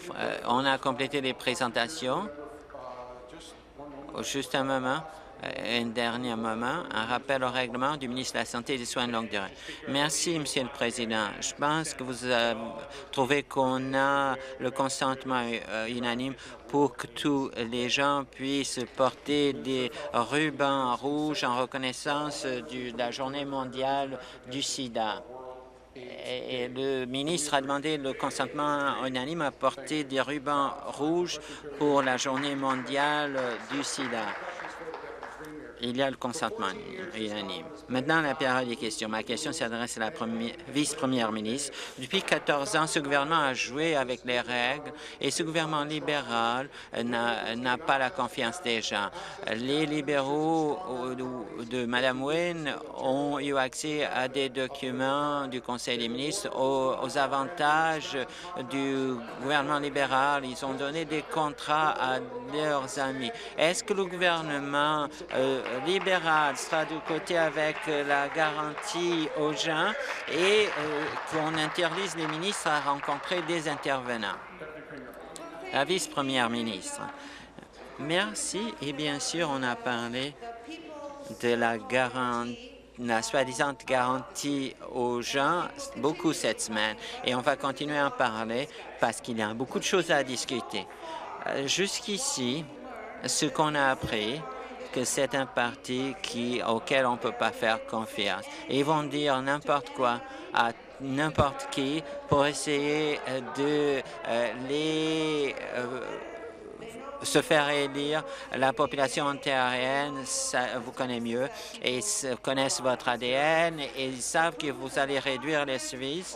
On a complété les présentations. Juste un moment. Un dernier moment, un rappel au règlement du ministre de la Santé et des Soins de longue durée. Merci, Monsieur le Président. Je pense que vous trouvez qu'on a le consentement unanime pour que tous les gens puissent porter des rubans rouges en reconnaissance de la Journée mondiale du sida. Et le ministre a demandé le consentement unanime à porter des rubans rouges pour la Journée mondiale du sida. Il y a le consentement unanime. Maintenant, la période des questions. Ma question s'adresse à la vice-première ministre. Depuis 14 ans, ce gouvernement a joué avec les règles et ce gouvernement libéral n'a pas la confiance des gens. Les libéraux de Mme Wynne ont eu accès à des documents du Conseil des ministres aux avantages du gouvernement libéral. Ils ont donné des contrats à leurs amis. Est-ce que le gouvernement libéral sera du côté avec la garantie aux gens et qu'on interdise les ministres à rencontrer des intervenants? La vice-première ministre. Merci. Et bien sûr, on a parlé de la soi-disant garantie aux gens beaucoup cette semaine. Et on va continuer à en parler parce qu'il y a beaucoup de choses à discuter. Jusqu'ici, ce qu'on a appris, que c'est un parti auquel on ne peut pas faire confiance. Et ils vont dire n'importe quoi à n'importe qui pour essayer de se faire élire. La population ontarienne vous connaît mieux et connaissent votre ADN et ils savent que vous allez réduire les services.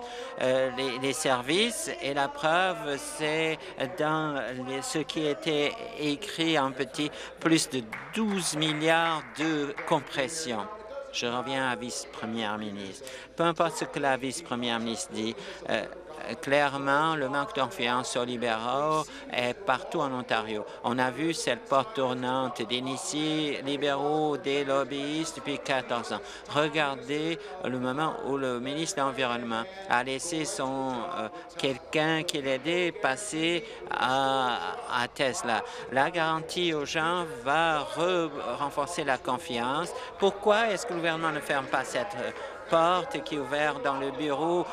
Et la preuve, c'est dans ce qui était écrit en petit, plus de 12 milliards de compression. Je reviens à la vice-première ministre. Peu importe ce que la vice-première ministre dit, clairement, le manque de confiance aux libéraux est partout en Ontario. On a vu cette porte tournante d'initiés libéraux, des lobbyistes depuis 14 ans. Regardez le moment où le ministre de l'Environnement a laissé quelqu'un qui l'aidait passer à Tesla. La garantie aux gens va renforcer la confiance. Pourquoi est-ce que le gouvernement ne ferme pas cette porte qui est ouverte dans le bureau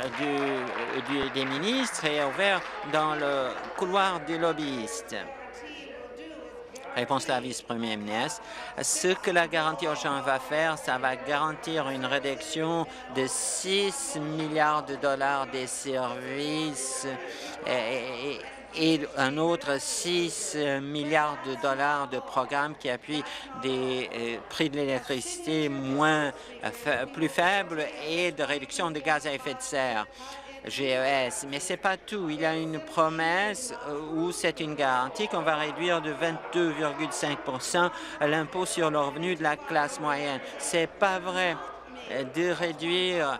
des ministres et ouverte dans le couloir des lobbyistes? Réponse de la vice-première ministre. Ce que la garantie aux gens va faire, ça va garantir une réduction de 6 milliards de dollars des services et un autre 6 milliards de dollars de programmes qui appuient des prix de l'électricité plus faibles et de réduction de gaz à effet de serre. GES, mais ce n'est pas tout. Il y a une promesse où c'est une garantie qu'on va réduire de 22,5 % l'impôt sur le revenu de la classe moyenne. C'est pas vrai. De réduire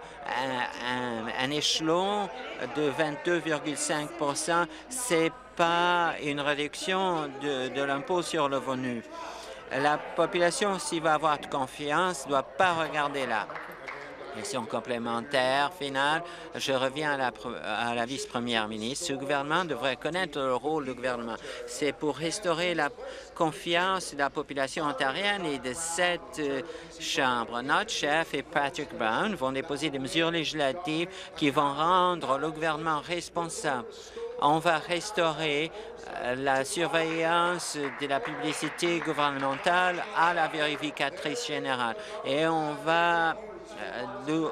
un échelon de 22,5 %, c'est pas une réduction de l'impôt sur le revenu. La population, s'il va avoir de confiance, ne doit pas regarder là. Question complémentaire finale. Je reviens à la vice-première ministre. Ce gouvernement devrait connaître le rôle du gouvernement. C'est pour restaurer la confiance de la population ontarienne et de cette Chambre. Notre chef et Patrick Brown vont déposer des mesures législatives qui vont rendre le gouvernement responsable. On va restaurer la surveillance de la publicité gouvernementale à la vérificatrice générale. Et on va le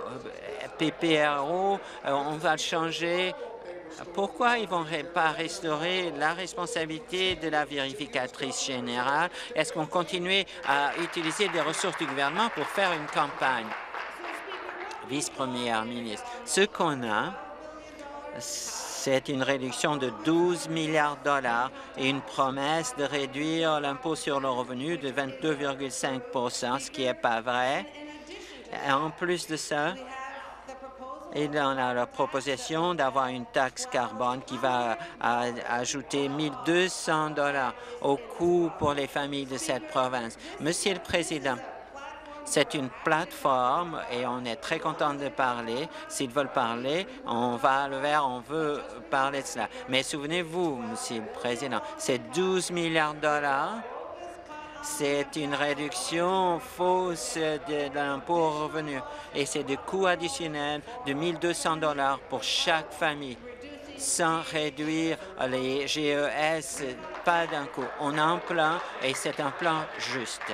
PPRO, on va le changer. Pourquoi ils ne vont pas restaurer la responsabilité de la vérificatrice générale? Est-ce qu'on continue à utiliser des ressources du gouvernement pour faire une campagne? Vice-première ministre, ce qu'on a, c'est une réduction de 12 milliards de dollars et une promesse de réduire l'impôt sur le revenu de 22,5 %, ce qui n'est pas vrai. En plus de ça, il en a la proposition d'avoir une taxe carbone qui va ajouter 1 200 $ au coût pour les familles de cette province. Monsieur le Président, C'est une plateforme et on est très content de parler. S'ils veulent parler, on va le faire, on veut parler de cela. Mais souvenez-vous, Monsieur le Président, c'est 12 milliards de dollars. C'est une réduction fausse de l'impôt revenu et c'est des coûts additionnels de 1 200 $ pour chaque famille, sans réduire les GES, pas d'un coup. On a un plan et c'est un plan juste.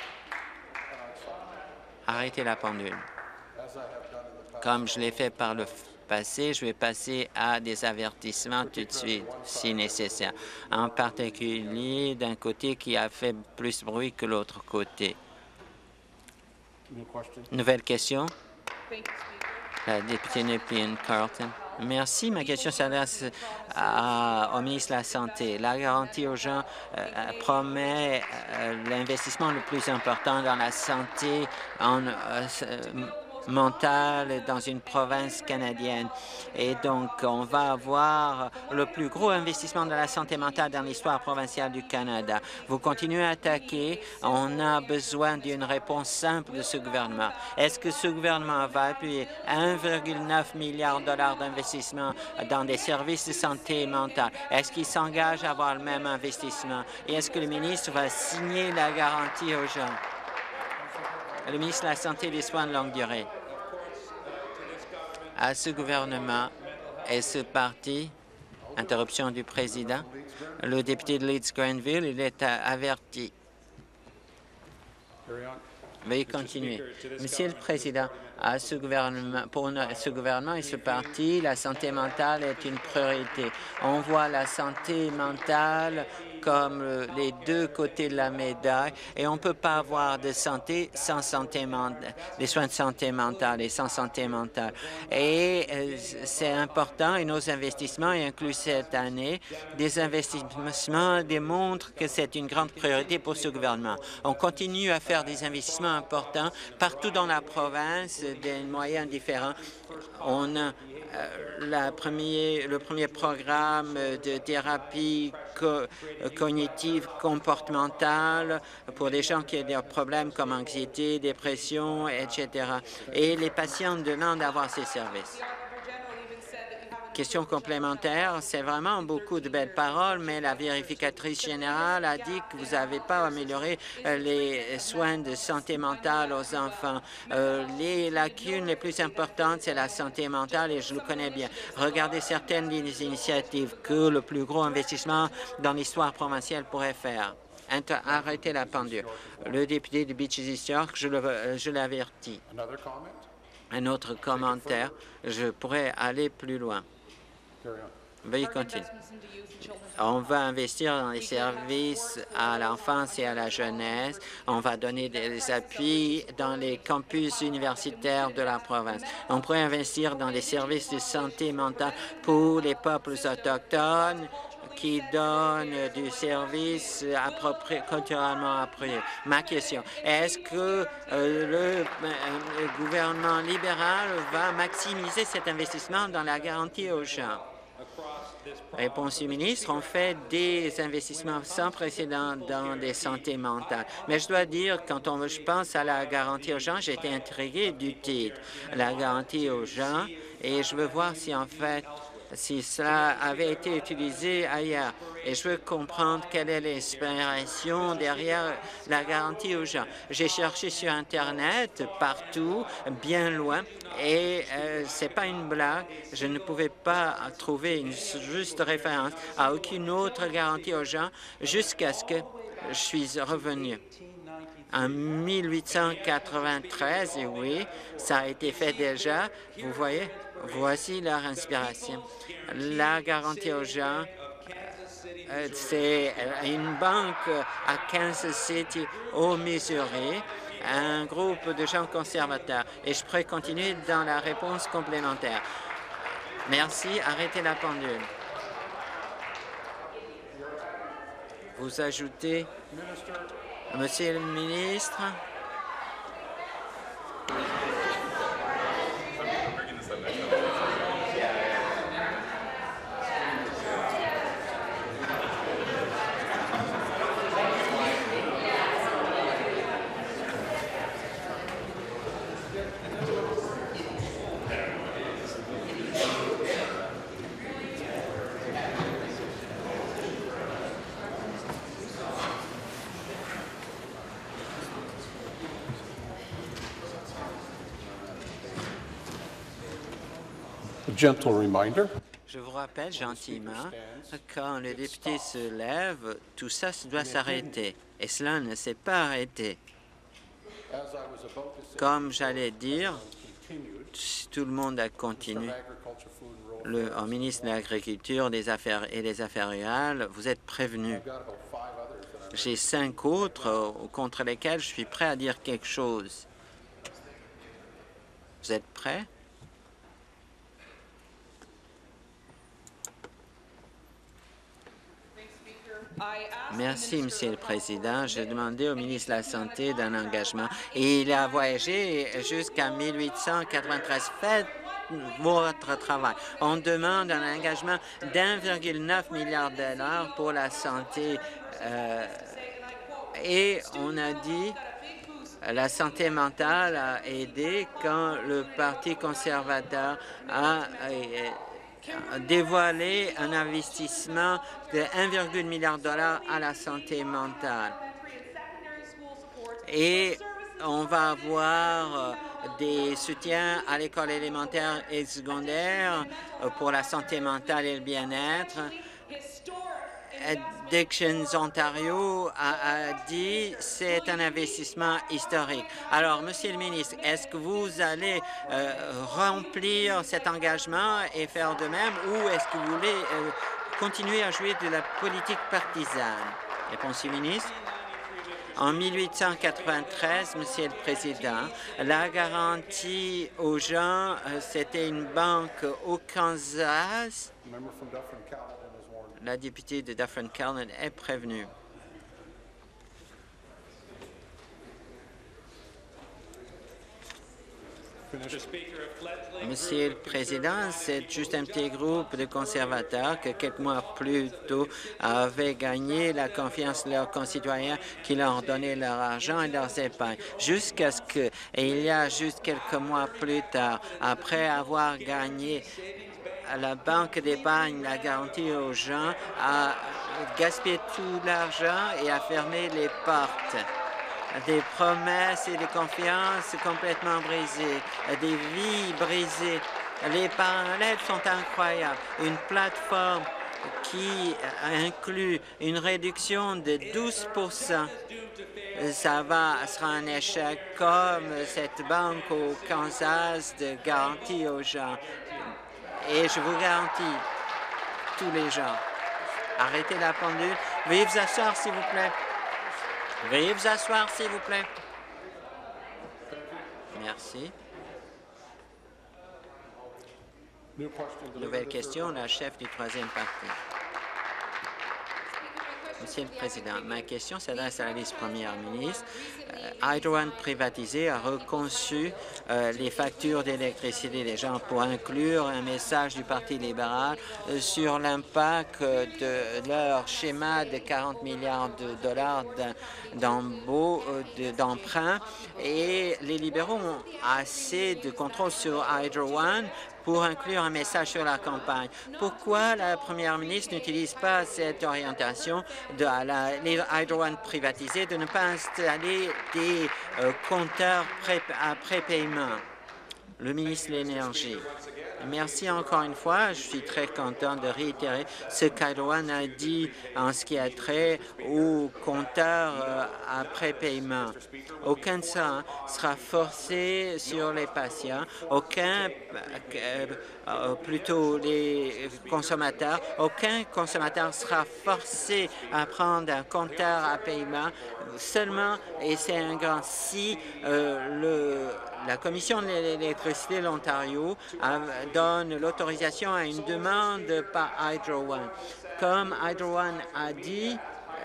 Arrêtez la pendule. Comme je l'ai fait par le passé, je vais passer à des avertissements tout de suite, si nécessaire, en particulier d'un côté qui a fait plus bruit que l'autre côté. Nouvelle question. La députée Nepean Carleton. Merci. Ma question s'adresse au ministre de la Santé. La garantie aux gens promet l'investissement le plus important dans la santé mentale dans une province canadienne. Et donc, on va avoir le plus gros investissement dans la santé mentale dans l'histoire provinciale du Canada. Vous continuez à attaquer. On a besoin d'une réponse simple de ce gouvernement. Est-ce que ce gouvernement va appuyer 1,9 milliard de dollars d'investissement dans des services de santé mentale? Est-ce qu'il s'engage à avoir le même investissement? Et est-ce que le ministre va signer la garantie aux gens? Le ministre de la Santé et des Soins de longue durée. À ce gouvernement et ce parti, interruption du président, le député de Leeds-Grenville, il est averti. Veuillez continuer. Monsieur le Président, à ce gouvernement, pour ce gouvernement et ce parti, la santé mentale est une priorité. On voit la santé mentale comme les deux côtés de la médaille et on ne peut pas avoir de santé sans santé mentale, des soins de santé mentale et sans santé mentale. Et c'est important et nos investissements, inclus cette année, des investissements démontrent que c'est une grande priorité pour ce gouvernement. On continue à faire des investissements importants partout dans la province, des moyens différents. On a le premier programme de thérapie cognitive comportementale pour les gens qui ont des problèmes comme anxiété, dépression, etc. Et les patients demandent d'avoir ces services. Question complémentaire, c'est vraiment beaucoup de belles paroles, mais la vérificatrice générale a dit que vous n'avez pas amélioré les soins de santé mentale aux enfants. Les lacunes les plus importantes, c'est la santé mentale et je le connais bien. Regardez certaines des initiatives que le plus gros investissement dans l'histoire provinciale pourrait faire. Arrêtez la pendule. Le député de Beaches East York, je l'avertis. Un autre commentaire, je pourrais aller plus loin. Veuillez continuer. On va investir dans les services à l'enfance et à la jeunesse. On va donner des appuis dans les campus universitaires de la province. On pourrait investir dans les services de santé mentale pour les peuples autochtones qui donnent du service culturellement approprié. Ma question, est-ce que le gouvernement libéral va maximiser cet investissement dans la garantie aux gens? Réponse du ministre, on fait des investissements sans précédent dans des santé mentales. Mais je dois dire, quand je pense à la garantie aux gens, j'ai été intrigué du titre. La garantie aux gens, et je veux voir si en fait, si cela avait été utilisé ailleurs. Et je veux comprendre quelle est l'inspiration derrière la garantie aux gens. J'ai cherché sur Internet, partout, bien loin, et c'est pas une blague. Je ne pouvais pas trouver une juste référence à aucune autre garantie aux gens jusqu'à ce que je suis revenu. En 1893, et oui, ça a été fait déjà, vous voyez, voici leur inspiration. La garantie aux gens, c'est une banque à Kansas City, au Missouri, un groupe de gens conservateurs. Et je pourrais continuer dans la réponse complémentaire. Merci. Arrêtez la pendule. Vous ajoutez, Monsieur le ministre. Je vous rappelle gentiment, quand le député se lève, tout ça doit s'arrêter. Et cela ne s'est pas arrêté. Comme j'allais dire, tout le monde a continué. Le ministre de l'Agriculture et des Affaires rurales, vous êtes prévenu. J'ai 5 autres contre lesquels je suis prêt à dire quelque chose. Vous êtes prêts? Merci, Monsieur le Président. J'ai demandé au ministre de la Santé d'un engagement et il a voyagé jusqu'à 1893. Faites votre travail. On demande un engagement d'1,9 milliard de dollars pour la santé et on a dit la santé mentale a aidé quand le Parti conservateur a dévoilé un investissement de 1,1 milliard de dollars à la santé mentale. Et on va avoir des soutiens à l'école élémentaire et secondaire pour la santé mentale et le bien-être. Addictions Ontario a dit c'est un investissement historique. Alors, Monsieur le ministre, est-ce que vous allez remplir cet engagement et faire de même ou est-ce que vous voulez continuer à jouer de la politique partisane? Réponse du ministre. En 1893, Monsieur le Président, la garantie aux gens, c'était une banque au Kansas. La députée de Dufferin-Caledon est prévenue. Monsieur le Président, c'est juste un petit groupe de conservateurs que quelques mois plus tôt avaient gagné la confiance de leurs concitoyens qui leur donnaient leur argent et leurs épargnes. Jusqu'à ce que, et il y a juste quelques mois plus tard, après avoir gagné la banque d'épargne, la garantie aux gens, a gaspillé tout l'argent et a fermé les portes. Des promesses et des confiances complètement brisées, des vies brisées. Les parallèles sont incroyables. Une plateforme qui inclut une réduction de 12 sera un échec comme cette banque au Kansas de garantie aux gens. Et je vous garantis, tous les gens, arrêtez la pendule. Veuillez vous asseoir, s'il vous plaît. Veuillez vous asseoir, s'il vous plaît. Merci. Nouvelle question, la chef du troisième parti. Monsieur le Président, ma question s'adresse à la vice-première ministre. Hydro One privatisé a reconçu les factures d'électricité des gens pour inclure un message du Parti libéral sur l'impact de leur schéma de 40 milliards de dollars d'emprunt. Et les libéraux ont assez de contrôle sur Hydro One pour inclure un message sur la campagne. Pourquoi la première ministre n'utilise pas cette orientation de les Hydro One privatisés de ne pas installer des compteurs à prépaiement? Le ministre de l'Énergie. Merci encore une fois. Je suis très content de réitérer ce qu'Hydro One a dit en ce qui a trait aux compteurs à prépaiement. Aucun de ça sera forcé sur les patients, plutôt les consommateurs. Aucun consommateur sera forcé à prendre un compteur à paiement seulement, et c'est un grand si, la Commission de l'électricité de l'Ontario donne l'autorisation à une demande par Hydro One. Comme Hydro One a dit,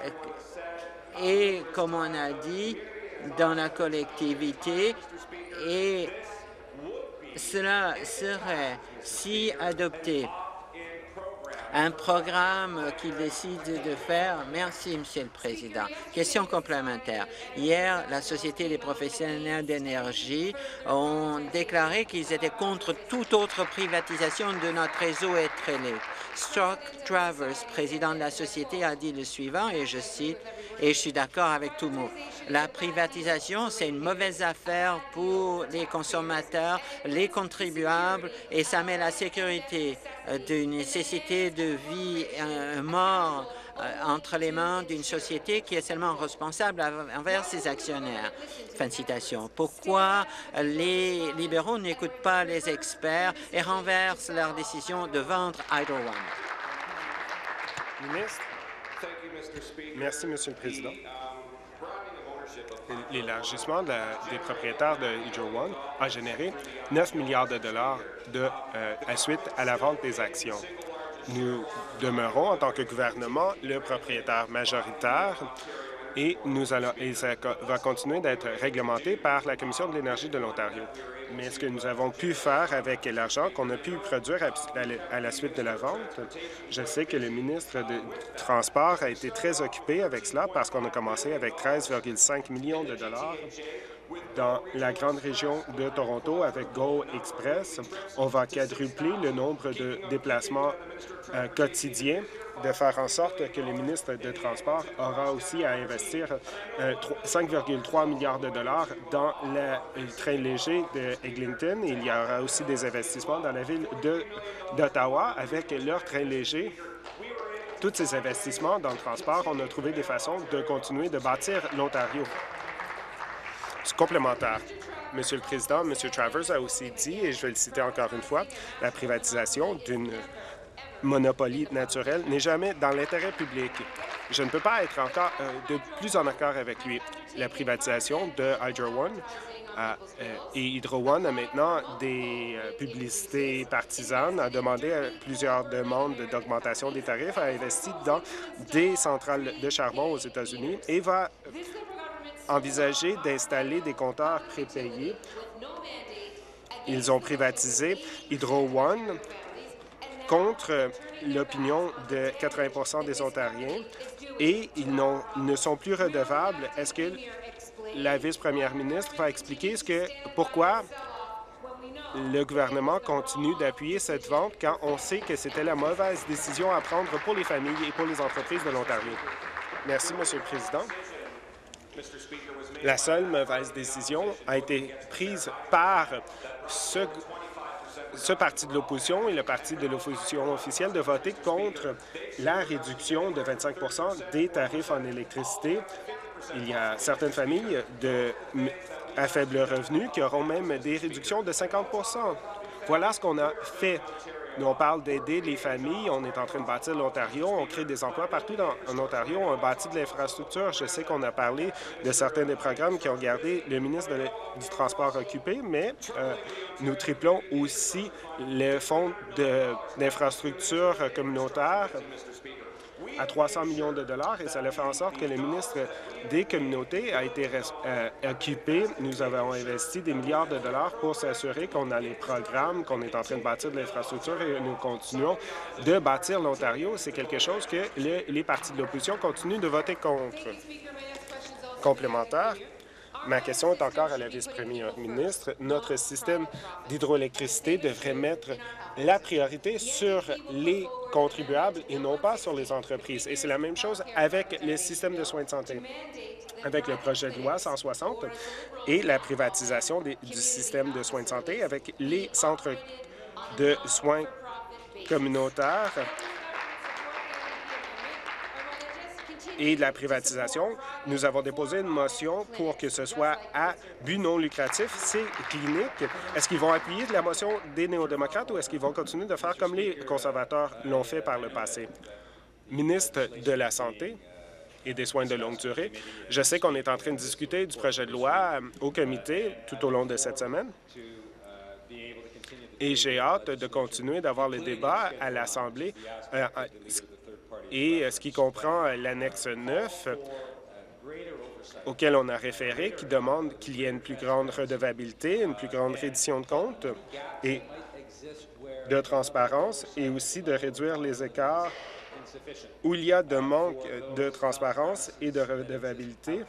et comme on a dit dans la collectivité, et cela serait, si adopté, un programme qu'il décide de faire. Merci, Monsieur le Président. Question complémentaire. Hier, la Société des professionnels d'énergie ont déclaré qu'ils étaient contre toute autre privatisation de notre réseau électrique. Chuck Travers, président de la société, a dit le suivant, et je cite, et je suis d'accord avec tout mot. La privatisation, c'est une mauvaise affaire pour les consommateurs, les contribuables, et ça met la sécurité d'une nécessité de vie, mort entre les mains d'une société qui est seulement responsable envers ses actionnaires. Fin de citation. Pourquoi les libéraux n'écoutent pas les experts et renversent leur décision de vendre Hydro One? Ministre. Merci, Monsieur le Président. L'élargissement des propriétaires de Hydro One a généré 9 milliards de dollars suite à la vente des actions. Nous demeurons, en tant que gouvernement, le propriétaire majoritaire et ça va continuer d'être réglementé par la Commission de l'énergie de l'Ontario. Mais ce que nous avons pu faire avec l'argent qu'on a pu produire à la suite de la vente, je sais que le ministre du Transport a été très occupé avec cela parce qu'on a commencé avec 13,5 millions de dollars dans la grande région de Toronto avec Go Express. On va quadrupler le nombre de déplacements quotidiens, de faire en sorte que le ministre des Transports aura aussi à investir 5,3 milliards de dollars dans le train léger de Eglinton. Il y aura aussi des investissements dans la ville d'Ottawa avec leur train léger. Tous ces investissements dans le transport, on a trouvé des façons de continuer de bâtir l'Ontario. Complémentaire. Monsieur le Président, M. Travers a aussi dit, et je vais le citer encore une fois, la privatisation d'une monopolie naturelle n'est jamais dans l'intérêt public. Je ne peux pas être encore de plus en accord avec lui. La privatisation de Hydro One et Hydro One a maintenant des publicités partisanes, a demandé plusieurs demandes d'augmentation des tarifs, a investi dans des centrales de charbon aux États-Unis et va envisager d'installer des compteurs prépayés. Ils ont privatisé Hydro One contre l'opinion de 80 des Ontariens et ils ne sont plus redevables. Est-ce que la vice-première ministre va expliquer pourquoi le gouvernement continue d'appuyer cette vente quand on sait que c'était la mauvaise décision à prendre pour les familles et pour les entreprises de l'Ontario? Merci, Monsieur le Président. La seule mauvaise décision a été prise par ce parti de l'opposition et le parti de l'opposition officielle de voter contre la réduction de 25 des tarifs en électricité. Il y a certaines familles à faible revenu qui auront même des réductions de 50 Voilà ce qu'on a fait. Nous, on parle d'aider les familles. On est en train de bâtir l'Ontario. On crée des emplois partout en Ontario. On bâtit de l'infrastructure. Je sais qu'on a parlé de certains des programmes qui ont gardé le ministre du Transport occupé, mais nous triplons aussi le fonds d'infrastructure communautaire à 300 millions de dollars et ça a fait en sorte que le ministre des communautés a été occupé. Nous avons investi des milliards de dollars pour s'assurer qu'on a les programmes, qu'on est en train de bâtir de l'infrastructure et nous continuons de bâtir l'Ontario. C'est quelque chose que les partis de l'opposition continuent de voter contre. Complémentaire. Ma question est encore à la vice-première ministre. Notre système d'hydroélectricité devrait mettre la priorité sur les contribuables et non pas sur les entreprises. Et c'est la même chose avec le système de soins de santé. Avec le projet de loi 160 et la privatisation du système de soins de santé avec les centres de soins communautaires et de la privatisation, nous avons déposé une motion pour que ce soit à but non lucratif. C'est clinique. Est-ce qu'ils vont appuyer la motion des néo-démocrates ou est-ce qu'ils vont continuer de faire comme les conservateurs l'ont fait par le passé? Ministre de la Santé et des soins de longue durée, je sais qu'on est en train de discuter du projet de loi au comité tout au long de cette semaine. Et j'ai hâte de continuer d'avoir le débat à l'Assemblée et ce qui comprend l'annexe 9 auquel on a référé, qui demande qu'il y ait une plus grande redevabilité, une plus grande reddition de comptes. Et de transparence et aussi de réduire les écarts où il y a de manque de transparence et de redevabilité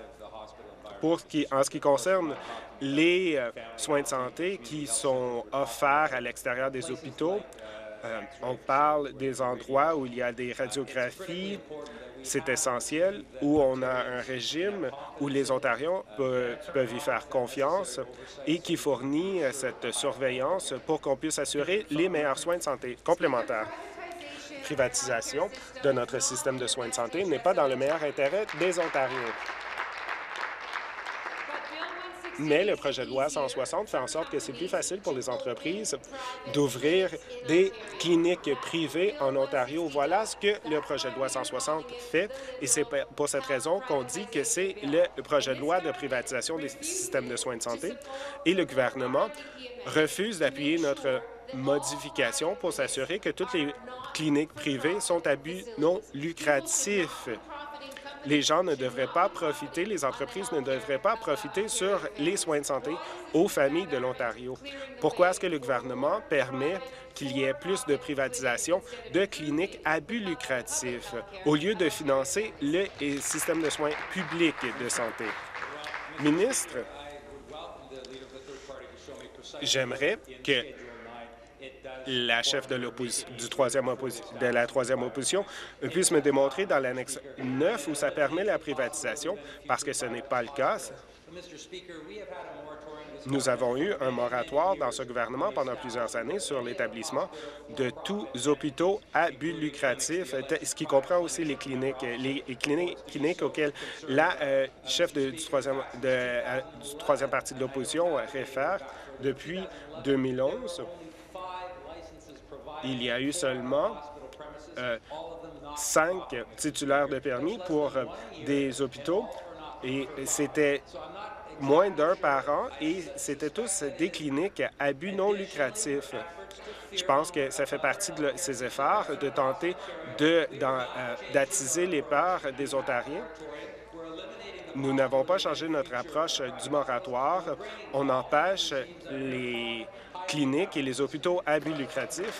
en ce qui concerne les soins de santé qui sont offerts à l'extérieur des hôpitaux. On parle des endroits où il y a des radiographies, c'est essentiel, où on a un régime où les Ontariens peuvent y faire confiance et qui fournit cette surveillance pour qu'on puisse assurer les meilleurs soins de santé complémentaires. Privatisation de notre système de soins de santé n'est pas dans le meilleur intérêt des Ontariens. Mais le projet de loi 160 fait en sorte que c'est plus facile pour les entreprises d'ouvrir des cliniques privées en Ontario. Voilà ce que le projet de loi 160 fait, et c'est pour cette raison qu'on dit que c'est le projet de loi de privatisation des systèmes de soins de santé. Et le gouvernement refuse d'appuyer notre modification pour s'assurer que toutes les cliniques privées sont à but non lucratif. Les gens ne devraient pas profiter, les entreprises ne devraient pas profiter sur les soins de santé aux familles de l'Ontario. Pourquoi est-ce que le gouvernement permet qu'il y ait plus de privatisation de cliniques à but lucratif au lieu de financer le système de soins publics de santé? Ministre, j'aimerais que la chef de la troisième opposition puisse me démontrer dans l'annexe 9 où ça permet la privatisation, parce que ce n'est pas le cas. Nous avons eu un moratoire dans ce gouvernement pendant plusieurs années sur l'établissement de tous hôpitaux à but lucratif, ce qui comprend aussi les cliniques auxquelles la chef du troisième parti de l'opposition réfère. Depuis 2011, il y a eu seulement 5 titulaires de permis pour des hôpitaux, et c'était moins d'un par an, et c'était tous des cliniques à but non lucratif. Je pense que ça fait partie de ces efforts de tenter d'attiser les peurs des Ontariens. Nous n'avons pas changé notre approche du moratoire. On empêche les cliniques et les hôpitaux à but lucratif.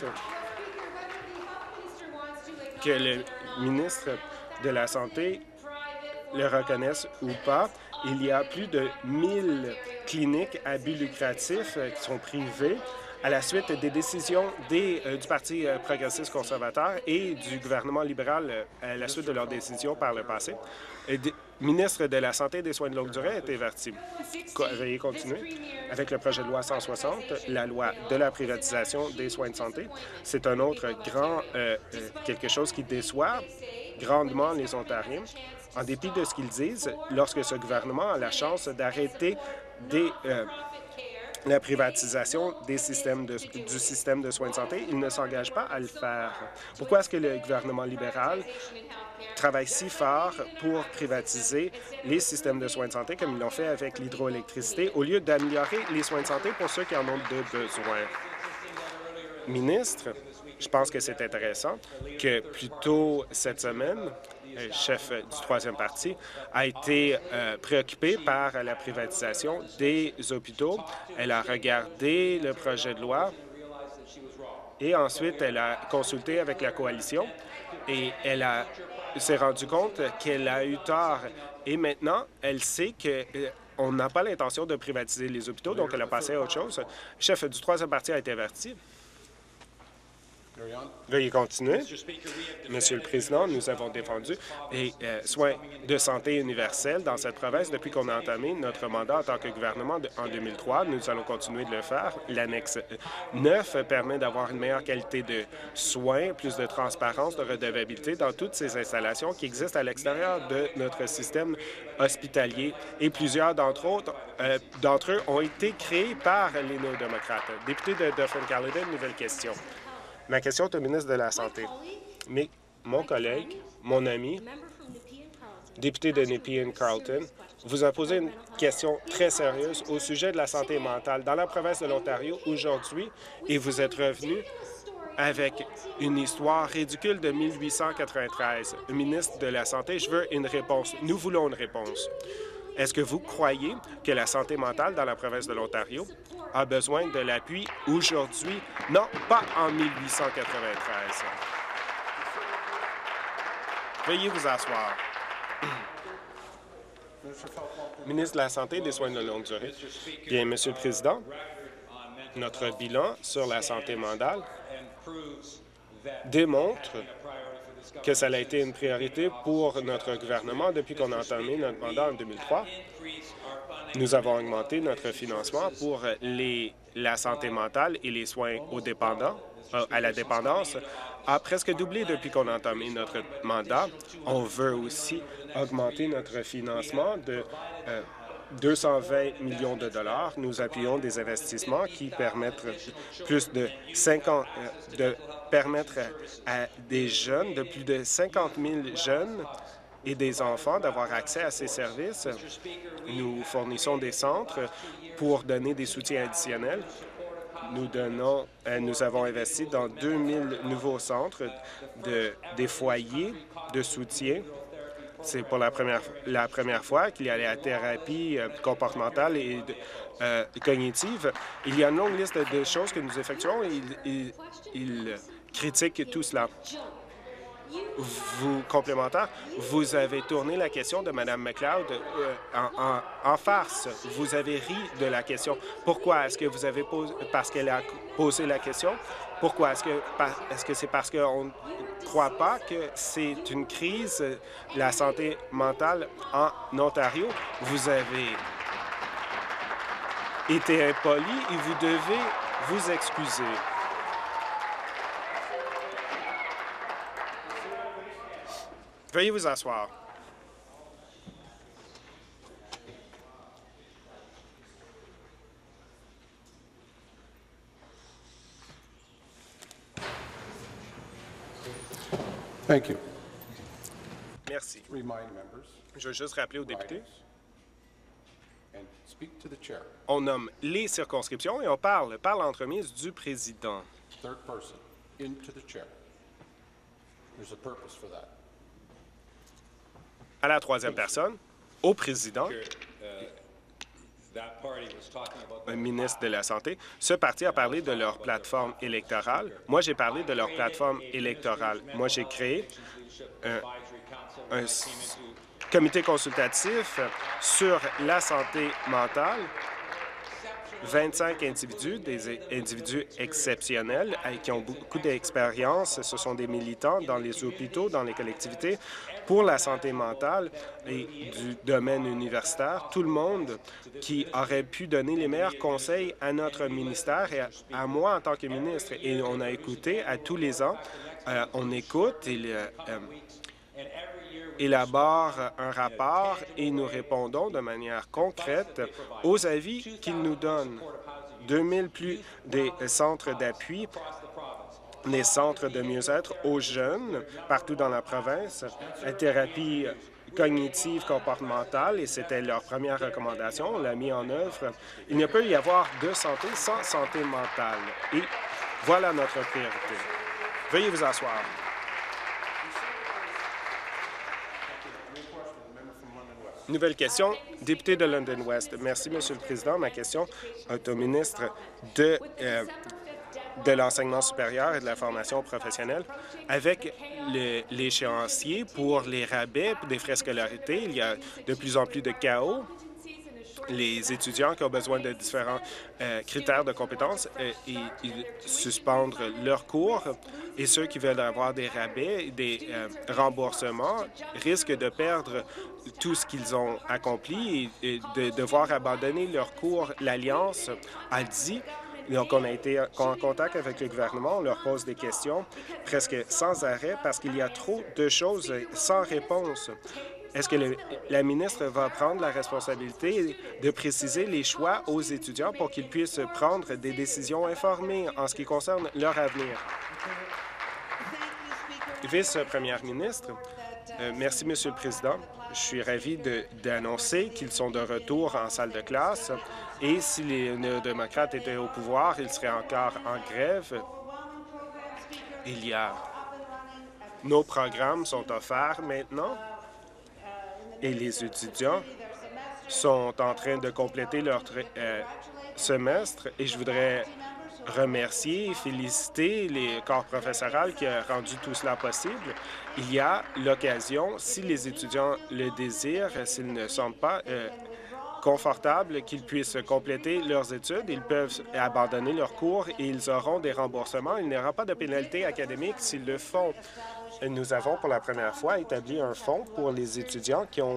Que le ministre de la Santé le reconnaisse ou pas, il y a plus de 1000 cliniques à but lucratif qui sont privées à la suite des décisions du Parti progressiste conservateur et du gouvernement libéral à la suite de leurs décisions par le passé. Le ministre de la Santé et des soins de longue durée a été averti. Veuillez continuer. Avec le projet de loi 160, la loi de la privatisation des soins de santé, c'est un autre grand quelque chose qui déçoit grandement les Ontariens. En dépit de ce qu'ils disent, lorsque ce gouvernement a la chance d'arrêter la privatisation du système de soins de santé, il ne s'engage pas à le faire. Pourquoi est-ce que le gouvernement libéral travaille si fort pour privatiser les systèmes de soins de santé comme ils l'ont fait avec l'hydroélectricité au lieu d'améliorer les soins de santé pour ceux qui en ont besoin? Ministre, je pense que c'est intéressant que plus tôt cette semaine, le chef du troisième parti, a été préoccupé par la privatisation des hôpitaux. Elle a regardé le projet de loi et ensuite elle a consulté avec la coalition et elle s'est rendue compte qu'elle a eu tort. Et maintenant, elle sait qu'on n'a pas l'intention de privatiser les hôpitaux, donc elle a passé à autre chose. Le chef du troisième parti a été averti. Veuillez continuer. Monsieur le Président, nous avons défendu les soins de santé universels dans cette province depuis qu'on a entamé notre mandat en tant que gouvernement en 2003. Nous allons continuer de le faire. L'annexe 9 permet d'avoir une meilleure qualité de soins, plus de transparence, de redevabilité dans toutes ces installations qui existent à l'extérieur de notre système hospitalier. Et plusieurs d'entre eux ont été créés par les néo-démocrates. Député de Dauphin-Caledon, nouvelle question. Ma question est au ministre de la Santé. Mais mon collègue, mon ami, député de Nepean-Carleton, vous a posé une question très sérieuse au sujet de la santé mentale dans la province de l'Ontario aujourd'hui, et vous êtes revenu avec une histoire ridicule de 1893. Le ministre de la Santé, je veux une réponse. Nous voulons une réponse. Est-ce que vous croyez que la santé mentale dans la province de l'Ontario a besoin de l'appui aujourd'hui? Non, pas en 1893. Veuillez vous asseoir. Ministre de la Santé et des Soins de longue durée. Bien, Monsieur le Président, notre bilan sur la santé mentale démontre que ça a été une priorité pour notre gouvernement depuis qu'on a entamé notre mandat en 2003. Nous avons augmenté notre financement pour la santé mentale et les soins aux dépendants, à la dépendance a presque doublé depuis qu'on a entamé notre mandat. On veut aussi augmenter notre financement de 220 millions de dollars. Nous appuyons des investissements qui permettent permettre à des jeunes, de plus de 50 000 jeunes et des enfants d'avoir accès à ces services. Nous fournissons des centres pour donner des soutiens additionnels. Nous avons investi dans 2000 nouveaux centres des foyers de soutien. C'est pour la première fois qu'il y a la thérapie comportementale et cognitive. Il y a une longue liste de choses que nous effectuons et il critique tout cela. Vous, complémentaire, vous avez tourné la question de Mme McLeod en farce. Vous avez ri de la question. Pourquoi? Est-ce que vous avez posé... Parce qu'elle a posé la question? Pourquoi? Est-ce que c'est parce qu'on ne croit pas que c'est une crise, la santé mentale en Ontario? Vous avez été impoli et vous devez vous excuser. Veuillez vous asseoir. Thank you. Merci. Remind members Je veux juste rappeler aux députés, and speak to the chair. on nomme les circonscriptions et on parle par l'entremise du président. Third person into the chair. There's a purpose for that. À la troisième personne, au président, un ministre de la Santé. Ce parti a parlé de leur plateforme électorale. Moi, j'ai parlé de leur plateforme électorale. Moi, j'ai créé un comité consultatif sur la santé mentale. 25 individus, des individus exceptionnels qui ont beaucoup d'expérience. Ce sont des militants dans les hôpitaux, dans les collectivités, pour la santé mentale et du domaine universitaire. Tout le monde qui aurait pu donner les meilleurs conseils à notre ministère et à moi en tant que ministre. Et on a écouté à tous les ans. On écoute, élabore un rapport et nous répondons de manière concrète aux avis qu'ils nous donnent. 2000 plus des centres d'appui, les centres de mieux-être aux jeunes partout dans la province, la thérapie cognitive comportementale, et c'était leur première recommandation, on l'a mis en œuvre. Il ne peut y avoir de santé sans santé mentale. Et voilà notre priorité. Veuillez vous asseoir. Nouvelle question, député de London West. Merci, Monsieur le Président. Ma question est au ministre de l'Enseignement supérieur et de la formation professionnelle. Avec l'échéancier pour les rabais des frais scolarité, il y a de plus en plus de chaos. Les étudiants qui ont besoin de différents critères de compétences, ils suspendent leurs cours et ceux qui veulent avoir des rabais, des remboursements, risquent de perdre tout ce qu'ils ont accompli et de devoir abandonner leurs cours. L'Alliance a dit, donc on a été en contact avec le gouvernement, on leur pose des questions presque sans arrêt parce qu'il y a trop de choses sans réponse. Est-ce que la ministre va prendre la responsabilité de préciser les choix aux étudiants pour qu'ils puissent prendre des décisions informées en ce qui concerne leur avenir? Vice-première ministre, merci, Monsieur le Président. Je suis ravi d'annoncer qu'ils sont de retour en salle de classe et si les néo-démocrates étaient au pouvoir, ils seraient encore en grève. Nos programmes sont offerts maintenant. Et les étudiants sont en train de compléter leur semestre et je voudrais remercier et féliciter les corps professoral qui ont rendu tout cela possible. Il y a l'occasion, si les étudiants le désirent, s'ils ne sentent pas confortables, qu'ils puissent compléter leurs études. Ils peuvent abandonner leurs cours et ils auront des remboursements. Il n'y aura pas de pénalité académique s'ils le font. Nous avons pour la première fois établi un fonds pour les étudiants qui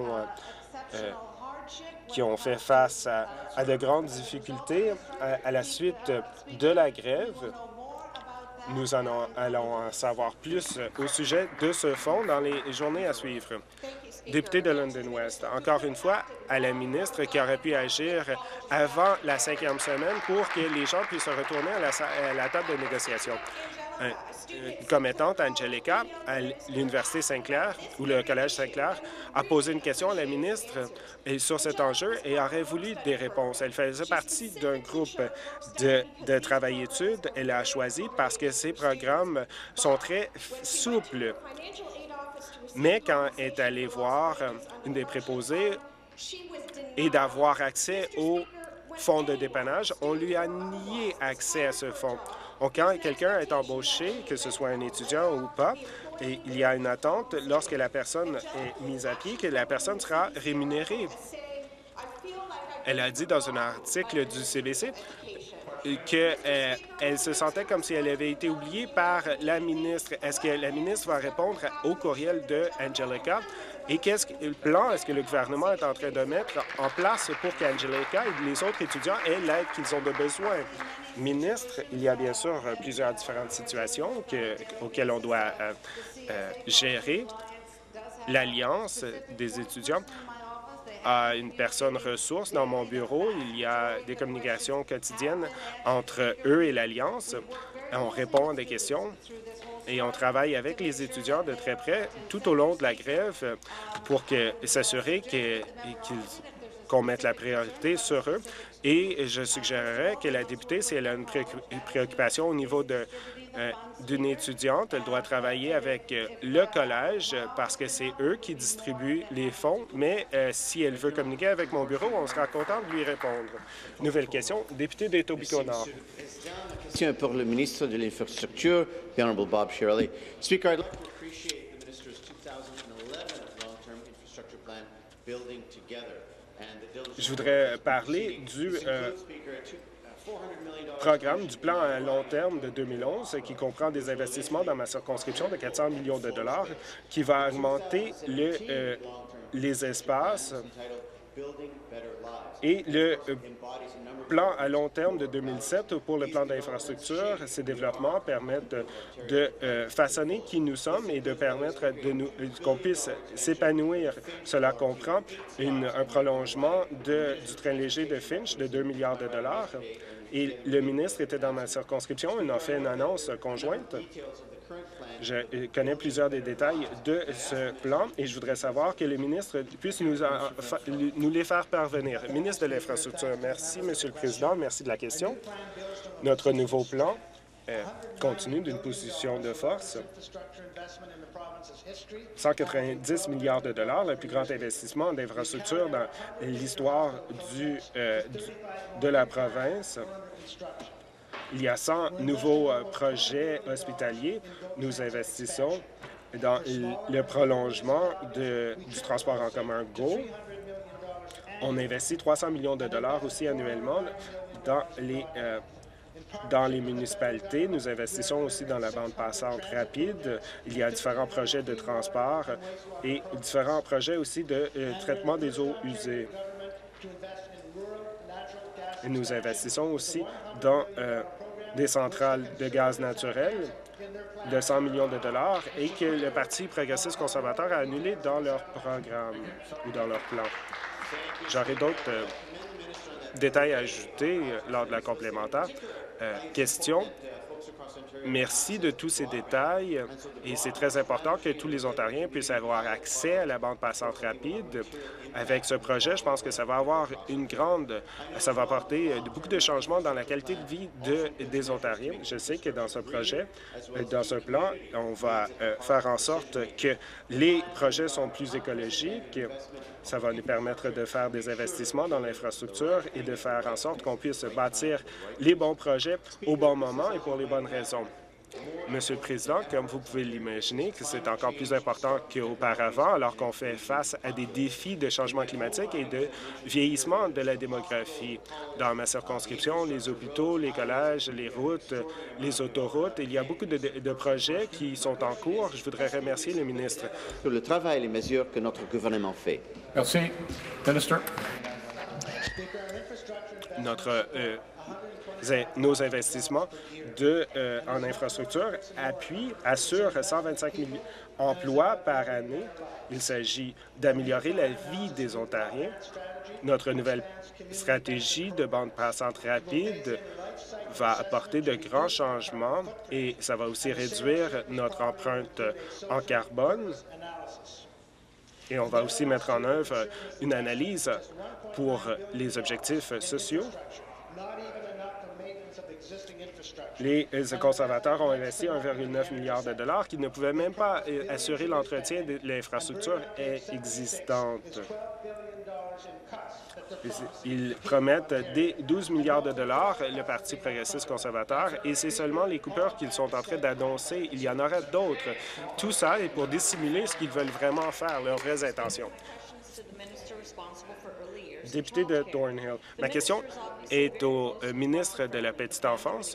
ont fait face à de grandes difficultés à la suite de la grève. Nous allons en savoir plus au sujet de ce fonds dans les journées à suivre. Député de London West, encore une fois, à la ministre qui aurait pu agir avant la 5e semaine pour que les gens puissent retourner à la table de négociation. Commettante Angelica à l'Université Saint-Clair ou le Collège Saint-Clair a posé une question à la ministre sur cet enjeu et aurait voulu des réponses. Elle faisait partie d'un groupe de travail-études. Elle a choisi parce que ces programmes sont très souples. Mais quand elle est allée voir une des préposées et d'avoir accès au fonds de dépannage, on lui a nié accès à ce fonds. Donc, quand quelqu'un est embauché, que ce soit un étudiant ou pas, et il y a une attente lorsque la personne est mise à pied, que la personne sera rémunérée. Elle a dit dans un article du CBC qu'elle se sentait comme si elle avait été oubliée par la ministre. Est-ce que la ministre va répondre au courriel de Angelica? Et quel plan est-ce que le gouvernement est en train de mettre en place pour qu'Angelica et les autres étudiants aient l'aide qu'ils ont de besoin? Ministre, il y a bien sûr plusieurs différentes situations auxquelles on doit gérer. L'Alliance des étudiants a une personne ressource dans mon bureau. Il y a des communications quotidiennes entre eux et l'Alliance. On répond à des questions et on travaille avec les étudiants de très près tout au long de la grève pour s'assurer qu'on mette la priorité sur eux. Et je suggérerais que la députée, si elle a une préoccupation au niveau d'une étudiante, elle doit travailler avec le collège parce que c'est eux qui distribuent les fonds. Mais si elle veut communiquer avec mon bureau, on sera content de lui répondre. Nouvelle question, député d'Etobicoke-Nord. Question pour le ministre de l'Infrastructure, the Honourable Bob Shirley. Speaker, I'd like to appreciate the minister's 2011 long-term infrastructure plan, Building Together. Je voudrais parler du programme du plan à long terme de 2011 qui comprend des investissements dans ma circonscription de 400 millions de dollars qui va augmenter les espaces et le plan à long terme de 2007 pour le plan d'infrastructure. Ces développements permettent de façonner qui nous sommes et de permettre qu'on puisse s'épanouir. Cela comprend un prolongement du train léger de Finch de 2 milliards de dollars. Et le ministre était dans ma circonscription. Il a fait une annonce conjointe. Je connais plusieurs des détails de ce plan et je voudrais savoir que le ministre puisse nous les faire parvenir. Ministre de l'Infrastructure, merci, Monsieur le Président. Merci de la question. Notre nouveau plan continue d'une position de force. 190 milliards de dollars, le plus grand investissement d'infrastructure dans l'histoire de la province. Il y a 100 nouveaux projets hospitaliers. Nous investissons dans le prolongement du transport en commun GO. On investit 300 millions de dollars aussi annuellement dans les municipalités. Nous investissons aussi dans la bande passante rapide. Il y a différents projets de transport et différents projets aussi de traitement des eaux usées. Et nous investissons aussi dans des centrales de gaz naturel de 100 millions de dollars et que le Parti progressiste conservateur a annulé dans leur programme ou dans leur plan. J'aurai d'autres détails à ajouter lors de la complémentaire. Question Merci de tous ces détails et c'est très important que tous les Ontariens puissent avoir accès à la bande passante rapide. Avec ce projet, je pense que ça va avoir ça va apporter beaucoup de changements dans la qualité de vie des Ontariens. Je sais que dans ce projet, dans ce plan, on va faire en sorte que les projets sont plus écologiques. Ça va nous permettre de faire des investissements dans l'infrastructure et de faire en sorte qu'on puisse bâtir les bons projets au bon moment et pour les bonnes raisons. Monsieur le Président, comme vous pouvez l'imaginer, que c'est encore plus important qu'auparavant, alors qu'on fait face à des défis de changement climatique et de vieillissement de la démographie. Dans ma circonscription, les hôpitaux, les collèges, les routes, les autoroutes, il y a beaucoup de projets qui sont en cours. Je voudrais remercier le ministre. Sur le travail et les mesures que notre gouvernement fait. Merci. Minister. Nos investissements en infrastructure assurent 125 000 emplois par année. Il s'agit d'améliorer la vie des Ontariens. Notre nouvelle stratégie de bande passante rapide va apporter de grands changements et ça va aussi réduire notre empreinte en carbone. Et on va aussi mettre en œuvre une analyse pour les objectifs sociaux. Les conservateurs ont investi 1,9 milliard de dollars qui ne pouvaient même pas assurer l'entretien de l'infrastructure existante. Ils promettent 12 milliards de dollars, le Parti progressiste conservateur, et c'est seulement les coupures qu'ils sont en train d'annoncer. Il y en aura d'autres. Tout ça est pour dissimuler ce qu'ils veulent vraiment faire, leurs vraies intentions. Député de Thornhill, ma question est au ministre de la Petite Enfance.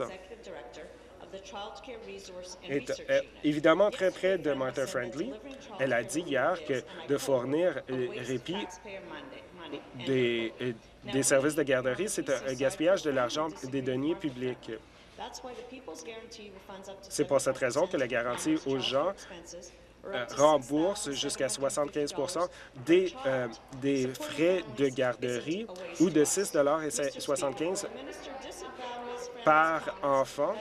Est évidemment très près de Martha Friendly. Elle a dit hier que de fournir répit des services de garderie, c'est un gaspillage de l'argent des deniers publics. C'est pour cette raison que la garantie aux gens rembourse jusqu'à 75 des frais de garderie ou de 6,75 $ par enfant.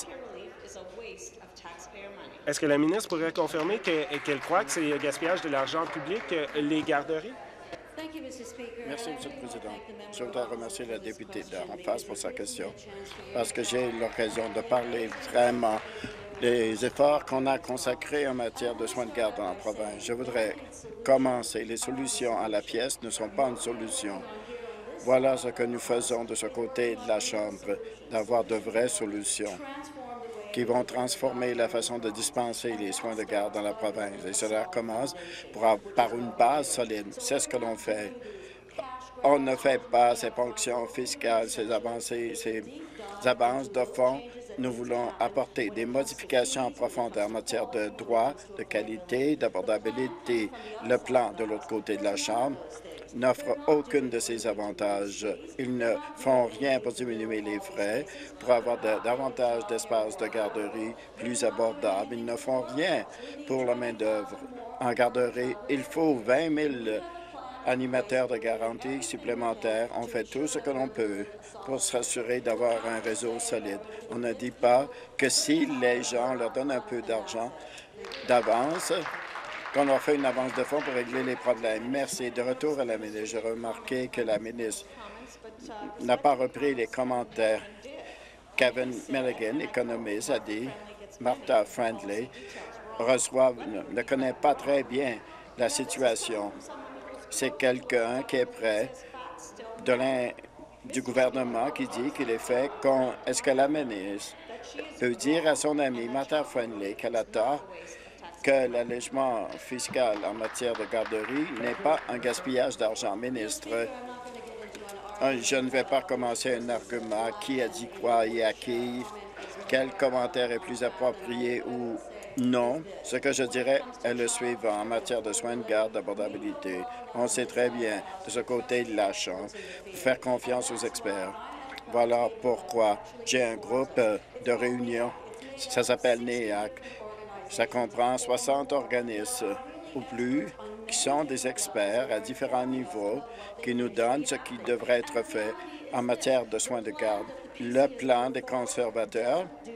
Est-ce que la ministre pourrait confirmer qu'elle croit que c'est gaspillage de l'argent public, les garderies? Merci, M. le Président. Je voudrais remercier la députée d'en face pour sa question, parce que j'ai eu l'occasion de parler vraiment des efforts qu'on a consacrés en matière de soins de garde dans la province. Je voudrais commencer. Les solutions à la pièce ne sont pas une solution. Voilà ce que nous faisons de ce côté de la Chambre, d'avoir de vraies solutions qui vont transformer la façon de dispenser les soins de garde dans la province. Et cela commence par une base solide. C'est ce que l'on fait. On ne fait pas ces ponctions fiscales, ces avancées, ces avances de fonds. Nous voulons apporter des modifications en profondeur en matière de droit, de qualité, d'abordabilité. Le plan de l'autre côté de la Chambre n'offre aucun de ces avantages. Ils ne font rien pour diminuer les frais, pour avoir davantage d'espaces de garderie plus abordables. Ils ne font rien pour la main-d'œuvre. En garderie, il faut 20 000 animateurs de garantie supplémentaires. On fait tout ce que l'on peut pour s'assurer d'avoir un réseau solide. On ne dit pas que si les gens leur donnent un peu d'argent d'avance, qu'on leur fait une avance de fonds pour régler les problèmes. Merci. De retour à la ministre, j'ai remarqué que la ministre n'a pas repris les commentaires. Kevin Milligan, économiste, a dit Martha Friendly ne connaît pas très bien la situation. C'est quelqu'un qui est près du gouvernement qui dit qu'il est fait. Est-ce que la ministre peut dire à son amie Martha Friendly qu'elle a tort, que l'allègement fiscal en matière de garderie n'est pas un gaspillage d'argent? Ministre, je ne vais pas commencer un argument qui a dit quoi et à qui, quel commentaire est plus approprié ou non. Ce que je dirais est le suivant en matière de soins de garde, d'abordabilité. On sait très bien de ce côté de la Chambre faire confiance aux experts. Voilà pourquoi j'ai un groupe de réunion. Ça s'appelle NEAC. Ça comprend 60 organismes ou plus qui sont des experts à différents niveaux qui nous donnent ce qui devrait être fait en matière de soins de garde. Le plan des conservateurs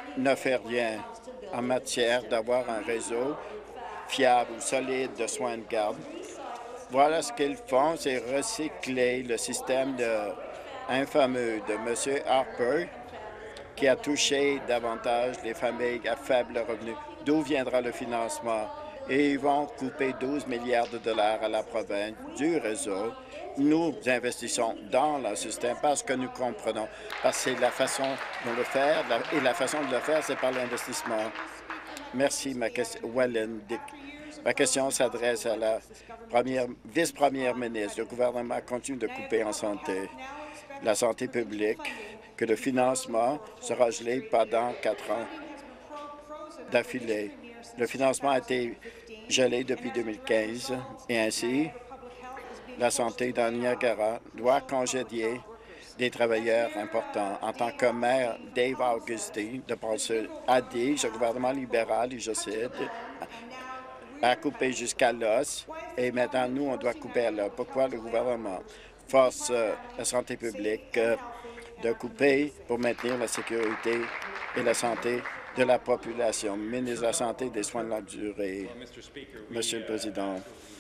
ne fait rien en matière d'avoir un réseau fiable ou solide de soins de garde. Voilà ce qu'ils font, c'est recycler le système infameux de M. Harper qui a touché davantage les familles à faible revenu. D'où viendra le financement? Et ils vont couper 12 milliards de dollars à la province du réseau. Nous investissons dans le système parce que nous comprenons, parce que c'est la façon de le faire, et la façon de le faire, c'est par l'investissement. Merci, ma question s'adresse à la vice-première ministre. Le gouvernement continue de couper en santé, la santé publique, que le financement sera gelé pendant 4 ans d'affilée. Le financement a été gelé depuis 2015 et ainsi, la santé dans Niagara doit congédier des travailleurs importants. En tant que maire, Dave Augusty a dit, le gouvernement libéral, et je cite, a coupé jusqu'à l'os et maintenant, nous, on doit couper à l'os. Pourquoi le gouvernement force la santé publique de couper pour maintenir la sécurité et la santé de la population? Ministre de la Santé et des soins de longue durée. Monsieur le Président,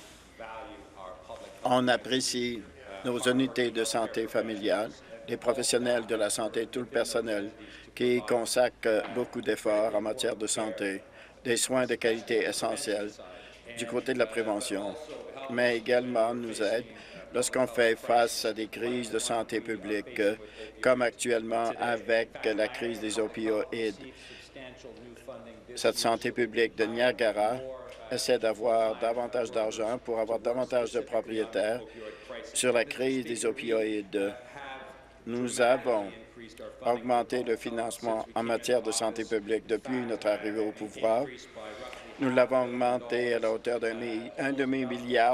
on apprécie nos unités de santé familiale, les professionnels de la santé, tout le personnel qui consacre beaucoup d'efforts en matière de santé, des soins de qualité essentiels du côté de la prévention, mais également nous aide lorsqu'on fait face à des crises de santé publique, comme actuellement avec la crise des opioïdes. Cette santé publique de Niagara essaie d'avoir davantage d'argent pour avoir davantage de propriétaires sur la crise des opioïdes. Nous avons augmenté le financement en matière de santé publique depuis notre arrivée au pouvoir. Nous l'avons augmenté à la hauteur d'un demi-milliard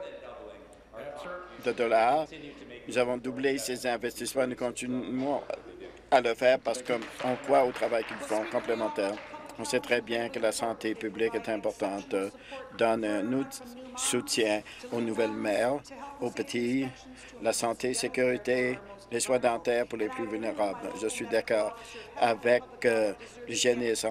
de dollars. Nous avons doublé ces investissements. Nous continuons à le faire parce qu'on croit au travail qu'ils font complémentaire. On sait très bien que la santé publique est importante, donne un soutien aux nouvelles mères, aux petits, la santé, sécurité, les soins dentaires pour les plus vulnérables. Je suis d'accord avec l'hygiéniste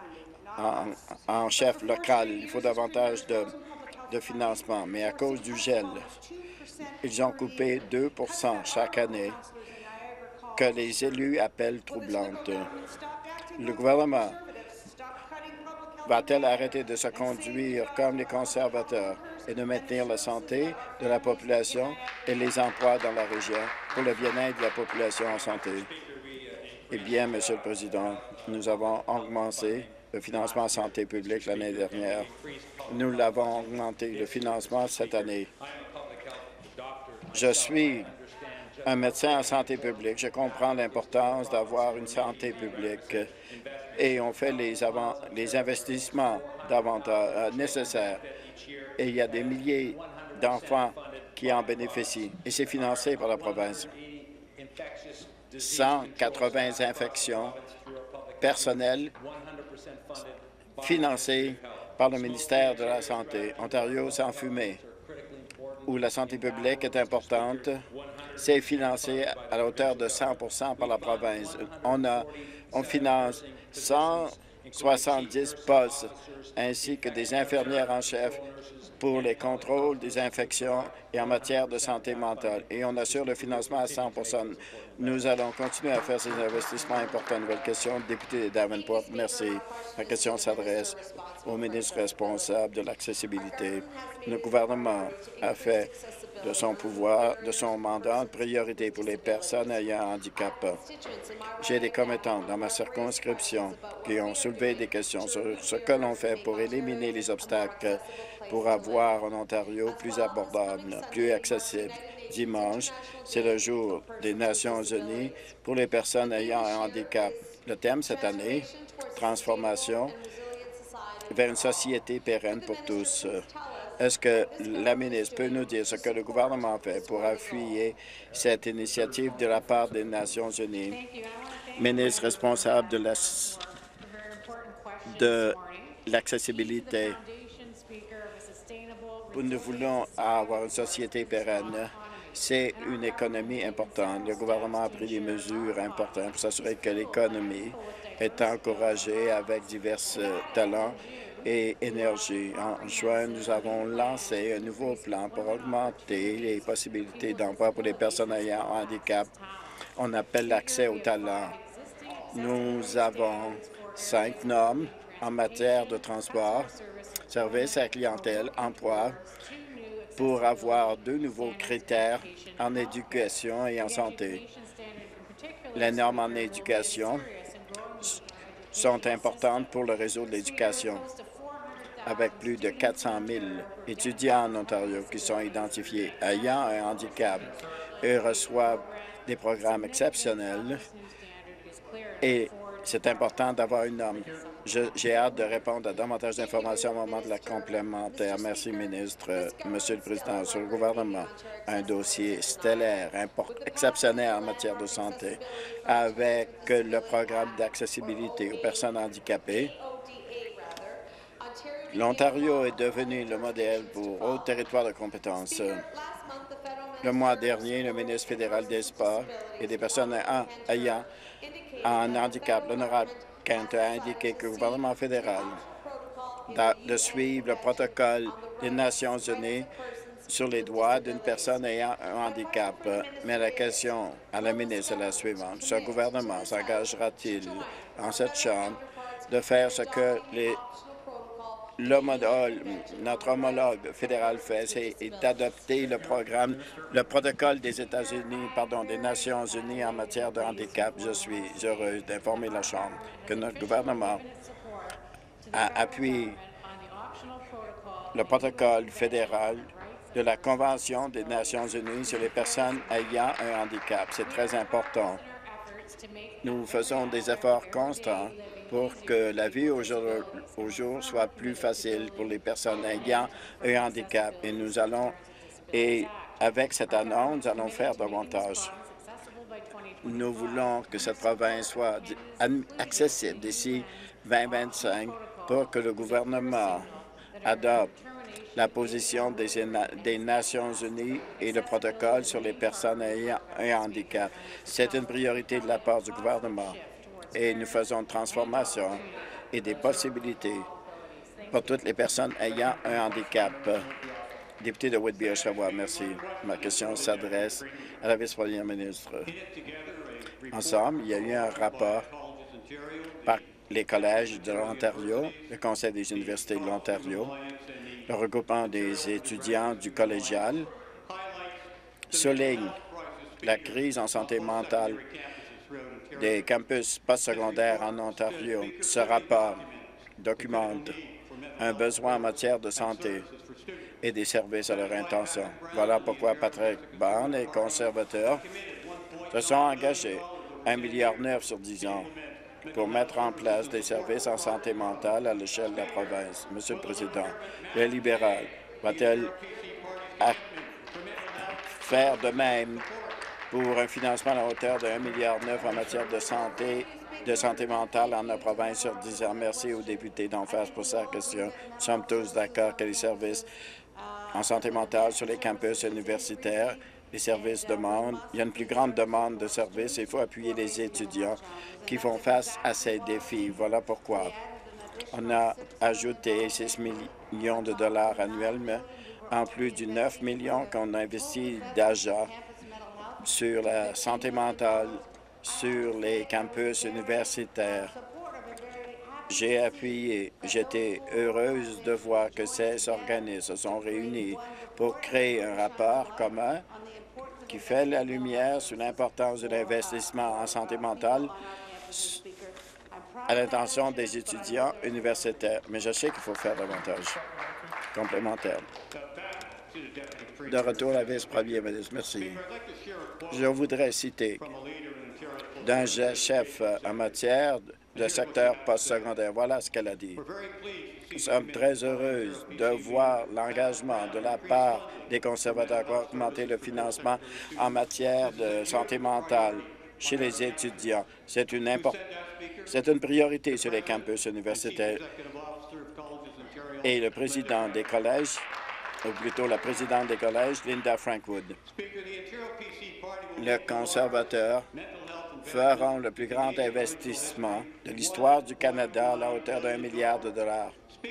en chef local. Il faut davantage de financement, mais à cause du gel, ils ont coupé 2 % chaque année que les élus appellent troublante. Le gouvernement va-t-elle arrêter de se conduire comme les conservateurs et de maintenir la santé de la population et les emplois dans la région pour le bien-être de la population en santé? Eh bien, Monsieur le Président, nous avons augmenté le financement en santé publique l'année dernière. Nous l'avons augmenté le financement cette année. Je suis un médecin en santé publique. Je comprends l'importance d'avoir une santé publique et on fait les investissements nécessaires. Et il y a des milliers d'enfants qui en bénéficient et c'est financé par la province. 180 infections personnelles financées par le ministère de la Santé. Ontario sans fumée, où la santé publique est importante, c'est financé à la hauteur de 100 % par la province. On finance 170 postes ainsi que des infirmières en chef pour les contrôles des infections et en matière de santé mentale. Et on assure le financement à 100 %. Nous allons continuer à faire ces investissements importants. Nouvelle question, député de Davenport. Merci. Ma question s'adresse au ministre responsable de l'accessibilité. Le gouvernement a fait de son pouvoir, de son mandat, une priorité pour les personnes ayant un handicap. J'ai des commettants dans ma circonscription qui ont soulevé des questions sur ce que l'on fait pour éliminer les obstacles pour avoir un Ontario plus abordable, plus accessible. Dimanche, c'est le jour des Nations unies pour les personnes ayant un handicap. Le thème cette année, transformation vers une société pérenne pour tous. Est-ce que la ministre peut nous dire ce que le gouvernement fait pour appuyer cette initiative de la part des Nations unies? Ministre responsable de l'accessibilité. Nous voulons avoir une société pérenne. C'est une économie importante. Le gouvernement a pris des mesures importantes pour s'assurer que l'économie est encouragé avec divers talents et énergie. En juin, nous avons lancé un nouveau plan pour augmenter les possibilités d'emploi pour les personnes ayant un handicap. On appelle l'accès au talent. Nous avons 5 normes en matière de transport, services à la clientèle, emploi, pour avoir 2 nouveaux critères en éducation et en santé. Les normes en éducation sont importantes pour le réseau de l'éducation, avec plus de 400 000 étudiants en Ontario qui sont identifiés ayant un handicap et reçoivent des programmes exceptionnels. Et c'est important d'avoir une norme. J'ai hâte de répondre à davantage d'informations au moment de la complémentaire. Merci, ministre. Monsieur le Président, sur le gouvernement, un dossier stellaire, exceptionnel en matière de santé, avec le programme d'accessibilité aux personnes handicapées. L'Ontario est devenu le modèle pour autres territoires de compétences. Le mois dernier, le ministre fédéral des Sports et des personnes ayant un handicap, l'honorable Kent, a indiqué que le gouvernement fédéral de suivre le protocole des Nations unies sur les droits d'une personne ayant un handicap. Mais la question à la ministre est la suivante. Ce gouvernement s'engagera-t-il en cette Chambre de faire ce que notre homologue fédéral fait, c'est d'adopter le protocole des des Nations unies en matière de handicap. Je suis heureuse d'informer la Chambre que notre gouvernement appuie le protocole fédéral de la Convention des Nations unies sur les personnes ayant un handicap. C'est très important. Nous faisons des efforts constants pour que la vie au jour soit plus facile pour les personnes ayant un handicap. Et avec cette annonce, nous allons faire davantage. Nous voulons que cette province soit accessible d'ici 2025 pour que le gouvernement adopte la position des Nations unies et le protocole sur les personnes ayant un handicap. C'est une priorité de la part du gouvernement et nous faisons une transformation et des possibilités pour toutes les personnes ayant un handicap. Député de Whitby-Oshawa, merci. Ma question s'adresse à la vice-première ministre. Ensemble, il y a eu un rapport par les collèges de l'Ontario, le Conseil des universités de l'Ontario, le regroupement des étudiants du collégial, souligne la crise en santé mentale des campus postsecondaires en Ontario. Ce rapport documente un besoin en matière de santé et des services à leur intention. Voilà pourquoi Patrick Byrne et les conservateurs se sont engagés 1,9 milliard sur 10 ans pour mettre en place des services en santé mentale à l'échelle de la province. Monsieur le Président, le libéral va-t-il faire de même pour un financement à la hauteur de 1,9 milliard en matière de santé mentale en la province sur 10 ans? Merci aux députés d'en face pour sa question. Nous sommes tous d'accord que les services en santé mentale sur les campus universitaires, les services demandent. Il y a une plus grande demande de services et il faut appuyer les étudiants qui font face à ces défis. Voilà pourquoi on a ajouté 6 millions de dollars annuellement, en plus du 9 millions qu'on investit déjà sur la santé mentale, sur les campus universitaires. J'ai appuyé. J'étais heureuse de voir que ces organismes se sont réunis pour créer un rapport commun qui fait la lumière sur l'importance de l'investissement en santé mentale à l'intention des étudiants universitaires. Mais je sais qu'il faut faire davantage. Complémentaire. De retour à la vice-première ministre. Merci. Je voudrais citer d'un chef en matière de secteur postsecondaire. Voilà ce qu'elle a dit. Nous sommes très heureux de voir l'engagement de la part des conservateurs pour augmenter le financement en matière de santé mentale chez les étudiants. C'est une priorité sur les campus universitaires. Et le président des collèges, ou plutôt la présidente des collèges, Linda Frankwood. Le conservateur feront le plus grand investissement de l'histoire du Canada à la hauteur d'1 milliard de dollars.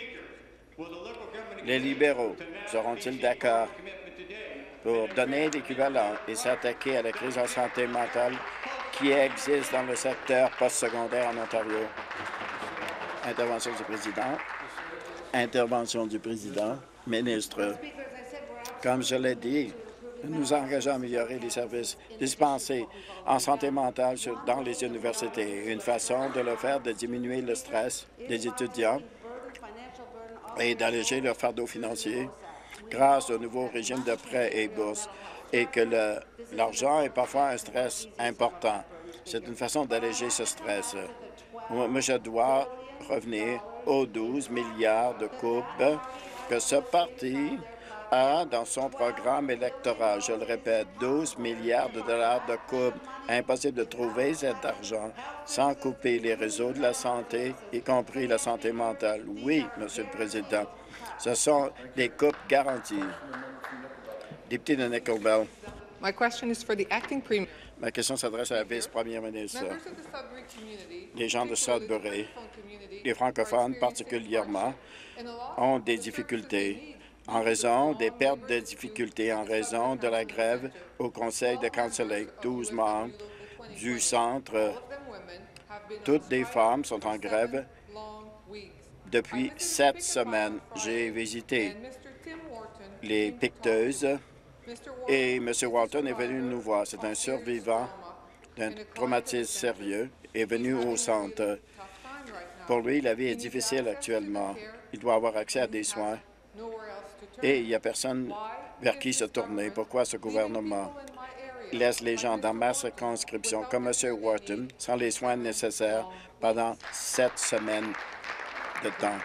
Les libéraux seront-ils d'accord pour donner l'équivalent et s'attaquer à la crise en santé mentale qui existe dans le secteur postsecondaire en Ontario? Intervention du président. Intervention du président. Ministre, comme je l'ai dit, nous nous engageons à améliorer les services dispensés en santé mentale dans les universités. Une façon de le faire, de diminuer le stress des étudiants et d'alléger leur fardeau financier grâce au nouveau régime de prêts et bourses, et que l'argent est parfois un stress important. C'est une façon d'alléger ce stress. Moi, je dois revenir aux 12 milliards de coupes que ce parti a dans son programme électoral. Je le répète, 12 milliards de dollars de coupes. Impossible de trouver cet argent sans couper les réseaux de la santé, y compris la santé mentale. Oui, Monsieur le Président, ce sont des coupes garanties. Député de Nickel Bell. My question is for the acting premier. Ma question s'adresse à la vice-première ministre. Les gens de Sudbury, les francophones particulièrement, ont des difficultés en raison des pertes de difficultés, en raison de la grève au Conseil de counseling. 12 membres du centre, toutes les femmes sont en grève depuis 7 semaines. J'ai visité les piqueteuses et M. Walton est venu nous voir. C'est un survivant d'un traumatisme sérieux, est venu au centre. Pour lui, la vie est difficile actuellement. Il doit avoir accès à des soins et il n'y a personne vers qui se tourner. Pourquoi ce gouvernement laisse les gens dans ma circonscription, comme M. Wharton, sans les soins nécessaires pendant 7 semaines de temps?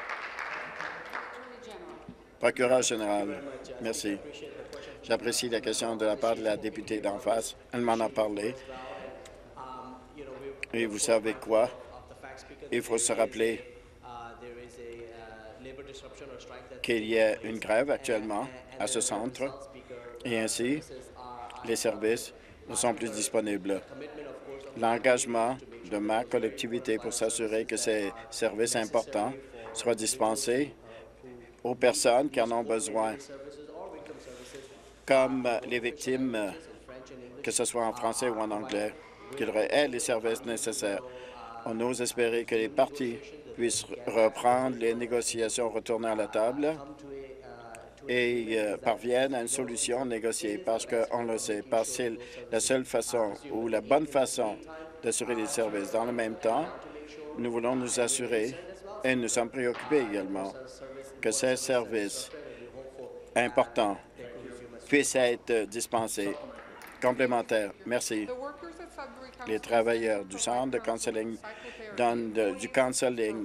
Procureur général, merci. J'apprécie la question de la part de la députée d'en face. Elle m'en a parlé. Et vous savez quoi? Il faut se rappeler qu'il y a une grève actuellement à ce centre et ainsi, les services ne sont plus disponibles. L'engagement de ma collectivité pour s'assurer que ces services importants soient dispensés aux personnes qui en ont besoin, comme les victimes, que ce soit en français ou en anglais, qu'ils aient les services nécessaires. On ose espérer que les partis puissent reprendre les négociations, retourner à la table et parviennent à une solution négociée, parce qu'on le sait, parce que c'est la seule façon ou la bonne façon d'assurer les services. Dans le même temps, nous voulons nous assurer, et nous sommes préoccupés également, que ces services importants puissent être dispensés. Complémentaire. Merci. Les travailleurs du centre de counseling donnent du counseling,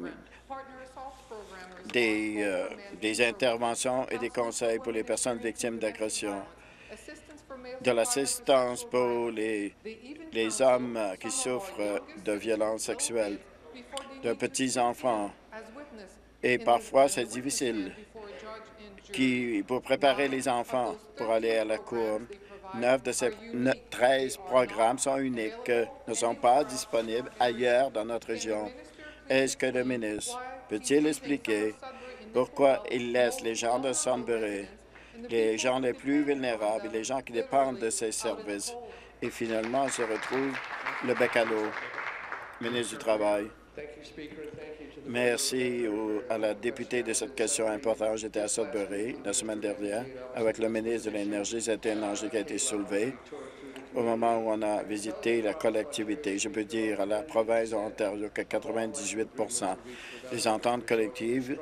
des interventions et des conseils pour les personnes victimes d'agression, de l'assistance pour les hommes qui souffrent de violences sexuelles, de petits-enfants. Et parfois, c'est difficile pour préparer les enfants pour aller à la cour. 9 de ces 13 programmes sont uniques, ne sont pas disponibles ailleurs dans notre région. Est-ce que le ministre peut-il expliquer pourquoi il laisse les gens de Sudbury, les gens les plus vulnérables et les gens qui dépendent de ces services, et finalement se retrouvent le bec à l'eau? Ministre du Travail. Merci à la députée de cette question importante. J'étais à Sudbury la semaine dernière avec le ministre de l'Énergie. C'était un enjeu qui a été soulevé au moment où on a visité la collectivité. Je peux dire à la province de l'Ontario que 98 des ententes collectives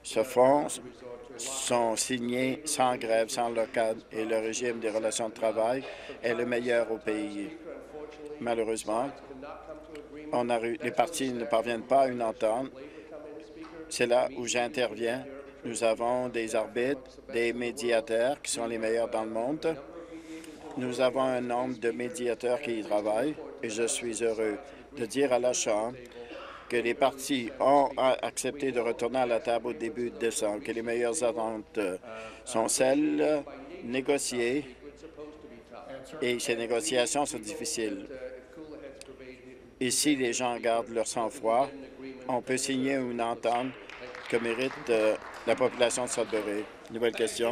sont signées sans grève, sans local, et le régime des relations de travail est le meilleur au pays. Malheureusement, les partis ne parviennent pas à une entente. C'est là où j'interviens. Nous avons des arbitres, des médiateurs qui sont les meilleurs dans le monde. Nous avons un nombre de médiateurs qui y travaillent et je suis heureux de dire à la Chambre que les partis ont accepté de retourner à la table au début de décembre, que les meilleures attentes sont celles négociées et ces négociations sont difficiles. Et si les gens gardent leur sang-froid, on peut signer une entente que mérite la population de Sudbury. Nouvelle question.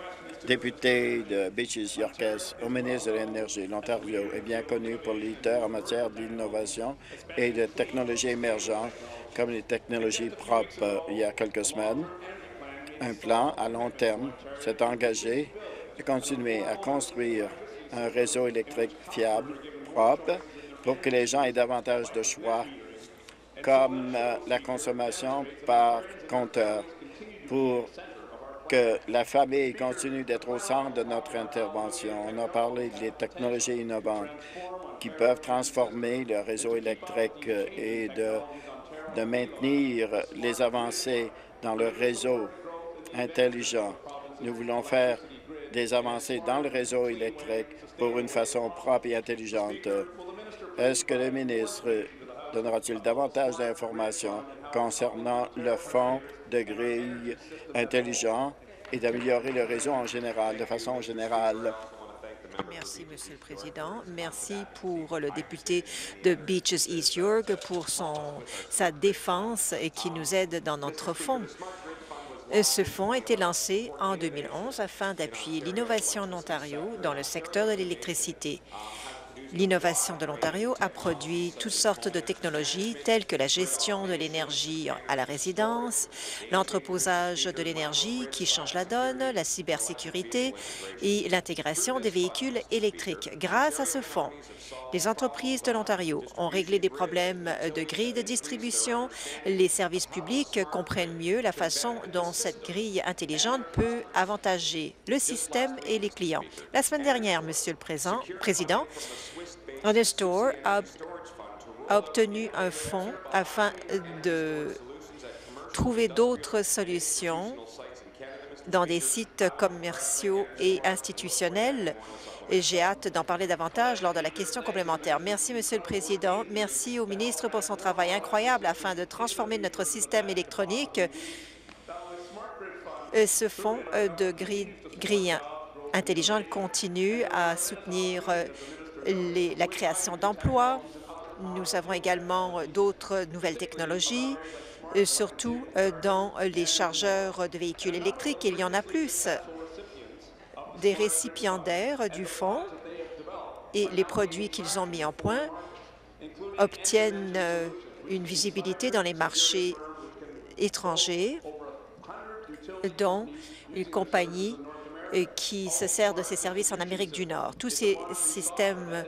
Député de Beaches, Yorkes, au ministre de l'Énergie. L'Ontario est bien connu pour leader en matière d'innovation et de technologies émergentes, comme les technologies propres il y a quelques semaines. Un plan à long terme s'est engagé à continuer à construire un réseau électrique fiable, propre, pour que les gens aient davantage de choix, comme la consommation par compteur, pour que la famille continue d'être au centre de notre intervention. On a parlé des technologies innovantes qui peuvent transformer le réseau électrique et de maintenir les avancées dans le réseau intelligent. Nous voulons faire des avancées dans le réseau électrique pour une façon propre et intelligente. Est-ce que le ministre donnera-t-il davantage d'informations concernant le fonds de grille intelligent et d'améliorer le réseau en général, de façon générale? Merci, Monsieur le Président. Merci pour le député de Beaches East York pour sa défense et qui nous aide dans notre fonds. Ce fonds a été lancé en 2011 afin d'appuyer l'innovation en Ontario dans le secteur de l'électricité. L'innovation de l'Ontario a produit toutes sortes de technologies telles que la gestion de l'énergie à la résidence, l'entreposage de l'énergie qui change la donne, la cybersécurité et l'intégration des véhicules électriques. Grâce à ce fonds, les entreprises de l'Ontario ont réglé des problèmes de grille de distribution. Les services publics comprennent mieux la façon dont cette grille intelligente peut avantager le système et les clients. La semaine dernière, Monsieur le Président, Understore a obtenu un fonds afin de trouver d'autres solutions dans des sites commerciaux et institutionnels. Et j'ai hâte d'en parler davantage lors de la question complémentaire. Merci, Monsieur le Président. Merci au ministre pour son travail incroyable afin de transformer notre système électronique. Ce fonds de grille intelligente continue à soutenir la création d'emplois. Nous avons également d'autres nouvelles technologies, surtout dans les chargeurs de véhicules électriques. Il y en a plus. Des récipiendaires du fonds et les produits qu'ils ont mis en point obtiennent une visibilité dans les marchés étrangers, dont une compagnie qui se sert de ces services en Amérique du Nord. Tous ces systèmes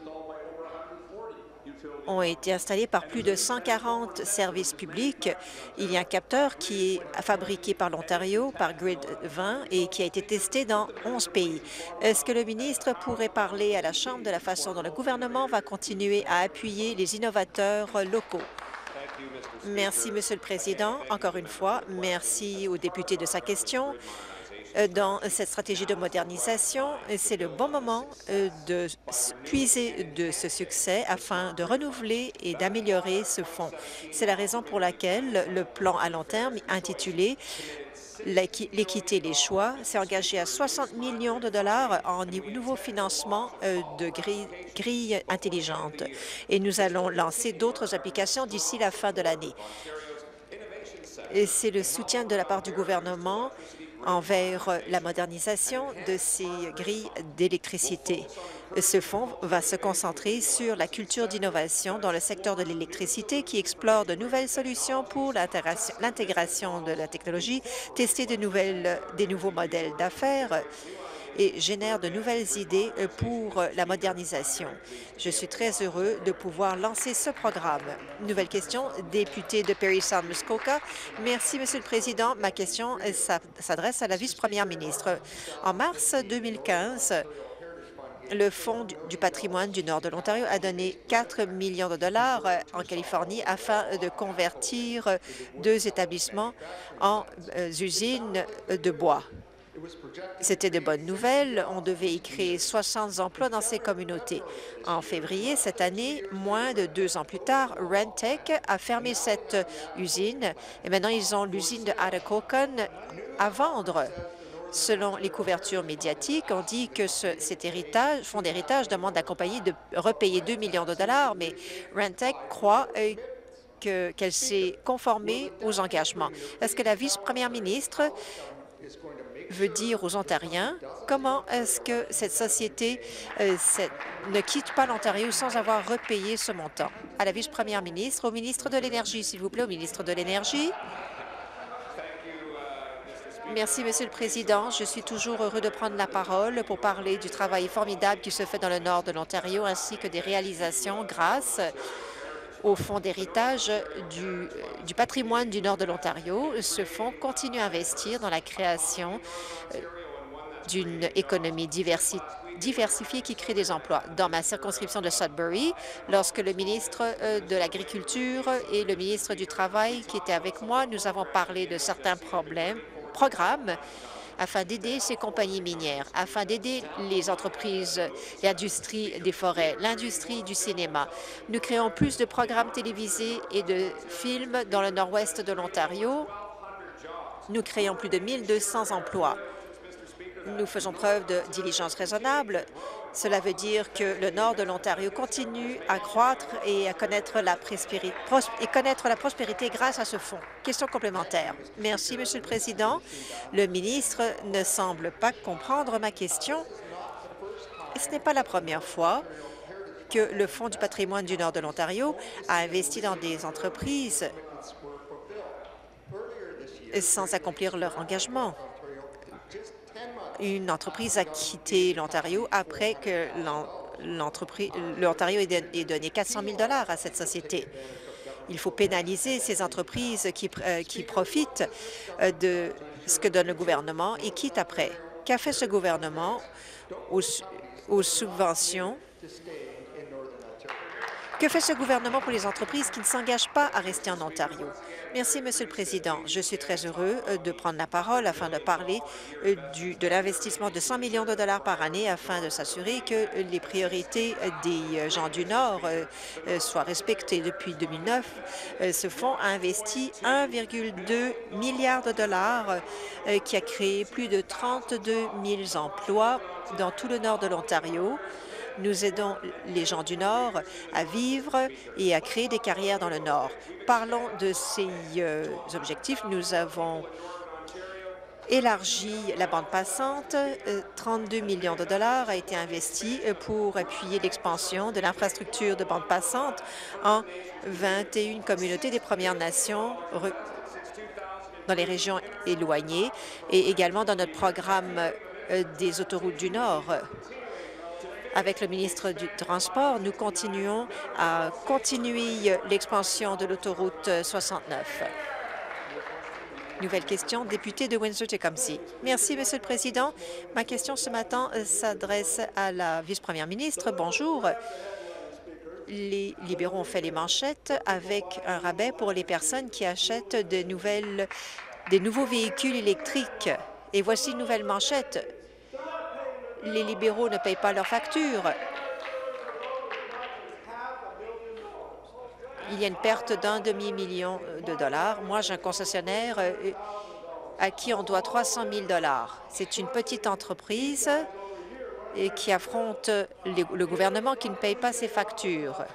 ont été installés par plus de 140 services publics. Il y a un capteur qui est fabriqué par l'Ontario, par Grid 20, et qui a été testé dans 11 pays. Est-ce que le ministre pourrait parler à la Chambre de la façon dont le gouvernement va continuer à appuyer les innovateurs locaux? Merci, Monsieur le Président. Encore une fois, merci au député de sa question. Dans cette stratégie de modernisation, c'est le bon moment de puiser de ce succès afin de renouveler et d'améliorer ce fonds. C'est la raison pour laquelle le plan à long terme intitulé L'équité et les choix s'est engagé à 60 millions de dollars en nouveau financement de grilles intelligentes. Et nous allons lancer d'autres applications d'ici la fin de l'année. C'est le soutien de la part du gouvernement envers la modernisation de ces grilles d'électricité. Ce fonds va se concentrer sur la culture d'innovation dans le secteur de l'électricité qui explore de nouvelles solutions pour l'intégration de la technologie, tester des nouveaux modèles d'affaires et génère de nouvelles idées pour la modernisation. Je suis très heureux de pouvoir lancer ce programme. Nouvelle question, député de Parry Sound Muskoka. Merci, Monsieur le Président. Ma question s'adresse à la vice-première ministre. En mars 2015, le Fonds du patrimoine du nord de l'Ontario a donné 4 millions de dollars en Californie afin de convertir 2 établissements en usines de bois. C'était de bonnes nouvelles. On devait y créer 60 emplois dans ces communautés. En février cette année, moins de 2 ans plus tard, Rentec a fermé cette usine et maintenant ils ont l'usine de Atikokan à vendre. Selon les couvertures médiatiques, on dit que cet fonds d'héritage demande à la compagnie de repayer 2 millions de dollars, mais Rentec croit qu'elle s'est conformée aux engagements. Est-ce que la vice-première ministre veut dire aux Ontariens comment est-ce que cette société ne quitte pas l'Ontario sans avoir repayé ce montant? À la vice-première ministre, au ministre de l'Énergie, s'il vous plaît, au ministre de l'Énergie. Merci, Monsieur le Président. Je suis toujours heureux de prendre la parole pour parler du travail formidable qui se fait dans le nord de l'Ontario, ainsi que des réalisations grâce au Fonds d'héritage du patrimoine du nord de l'Ontario. Ce fonds continue à investir dans la création d'une économie diversifiée qui crée des emplois. Dans ma circonscription de Sudbury, lorsque le ministre de l'Agriculture et le ministre du Travail qui étaient avec moi, nous avons parlé de certains programmes afin d'aider ces compagnies minières, afin d'aider les entreprises, l'industrie des forêts, l'industrie du cinéma. Nous créons plus de programmes télévisés et de films dans le nord-ouest de l'Ontario. Nous créons plus de 1200 emplois. Nous faisons preuve de diligence raisonnable. Cela veut dire que le nord de l'Ontario continue à croître et à connaître la prospérité grâce à ce fonds. Question complémentaire. Merci, Monsieur le Président. Le ministre ne semble pas comprendre ma question. Et ce n'est pas la première fois que le Fonds du patrimoine du nord de l'Ontario a investi dans des entreprises sans accomplir leur engagement. Une entreprise a quitté l'Ontario après que l'Ontario ait donné 400 000 $ à cette société. Il faut pénaliser ces entreprises qui profitent de ce que donne le gouvernement et quittent après. Qu'a fait ce gouvernement aux subventions? Que fait ce gouvernement pour les entreprises qui ne s'engagent pas à rester en Ontario? Merci, Monsieur le Président. Je suis très heureux de prendre la parole afin de parler de l'investissement de 100 millions de dollars par année afin de s'assurer que les priorités des gens du Nord soient respectées. Depuis 2009, ce fonds a investi 1,2 milliard de dollars qui a créé plus de 32 000 emplois dans tout le nord de l'Ontario. Nous aidons les gens du Nord à vivre et à créer des carrières dans le Nord. Parlons de ces objectifs. Nous avons élargi la bande passante. 32 millions de dollars a été investi pour appuyer l'expansion de l'infrastructure de bande passante en 21 communautés des Premières Nations dans les régions éloignées et également dans notre programme des autoroutes du Nord. Avec le ministre du Transport, nous continuons à continuer l'expansion de l'autoroute 69. Nouvelle question, député de Windsor-Tecumseh. Merci, Monsieur le Président. Ma question ce matin s'adresse à la vice-première ministre. Bonjour. Les libéraux ont fait les manchettes avec un rabais pour les personnes qui achètent des nouveaux véhicules électriques. Et voici une nouvelle manchette. Les libéraux ne payent pas leurs factures. Il y a une perte d'1 demi-million de dollars. Moi, j'ai un concessionnaire à qui on doit 300 000 $. C'est une petite entreprise et qui affronte le gouvernement qui ne paye pas ses factures.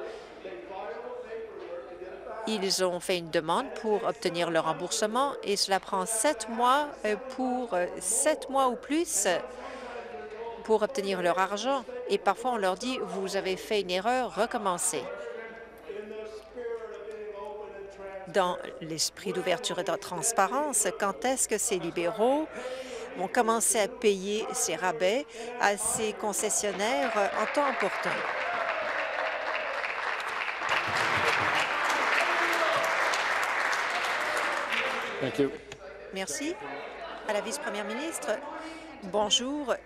Ils ont fait une demande pour obtenir le remboursement et cela prend 7 mois ou plus pour obtenir leur argent. Et parfois, on leur dit, vous avez fait une erreur, recommencez. Dans l'esprit d'ouverture et de transparence, quand est-ce que ces libéraux vont commencer à payer ces rabais à ces concessionnaires en temps opportun? Merci. À la vice-première ministre, bonjour.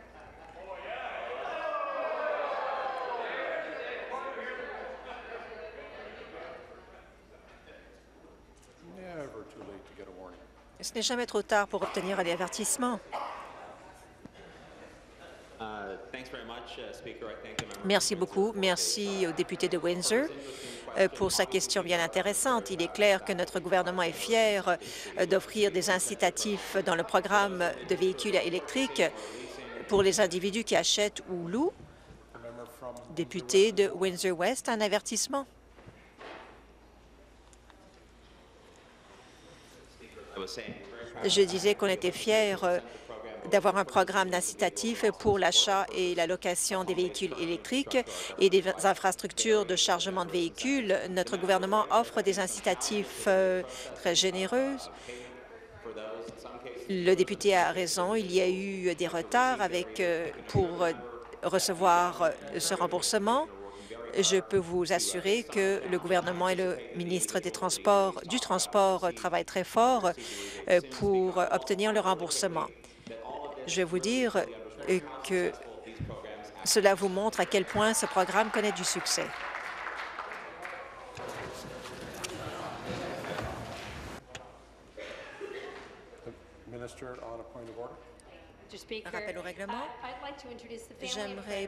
Ce n'est jamais trop tard pour obtenir un avertissement. Merci beaucoup. Merci au député de Windsor pour sa question bien intéressante. Il est clair que notre gouvernement est fier d'offrir des incitatifs dans le programme de véhicules électriques pour les individus qui achètent ou louent. Député de Windsor-West, un avertissement. Je disais qu'on était fiers d'avoir un programme d'incitatif pour l'achat et la location des véhicules électriques et des infrastructures de chargement de véhicules. Notre gouvernement offre des incitatifs très généreux. Le député a raison, il y a eu des retards pour recevoir ce remboursement. Je peux vous assurer que le gouvernement et le ministre du Transport travaillent très fort pour obtenir le remboursement. Je vais vous dire que cela vous montre à quel point ce programme connaît du succès. Rappel au règlement. J'aimerais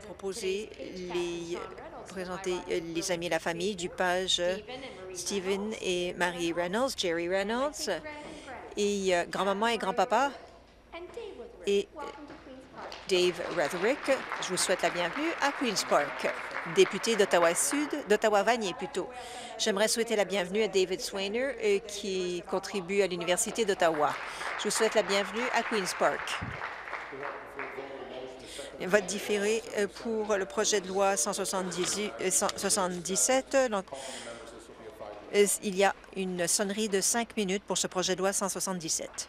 présenter les amis et la famille du page Stephen et Marie Reynolds, Jerry Reynolds, et grand-maman et grand-papa, et Dave Retherick. Je vous souhaite la bienvenue à Queen's Park. Député d'Ottawa-Sud, d'Ottawa-Vanier plutôt. J'aimerais souhaiter la bienvenue à David Swainer, qui contribue à l'Université d'Ottawa. Je vous souhaite la bienvenue à Queen's Park. Vote différé pour le projet de loi 177. Il y a une sonnerie de 5 minutes pour ce projet de loi 177.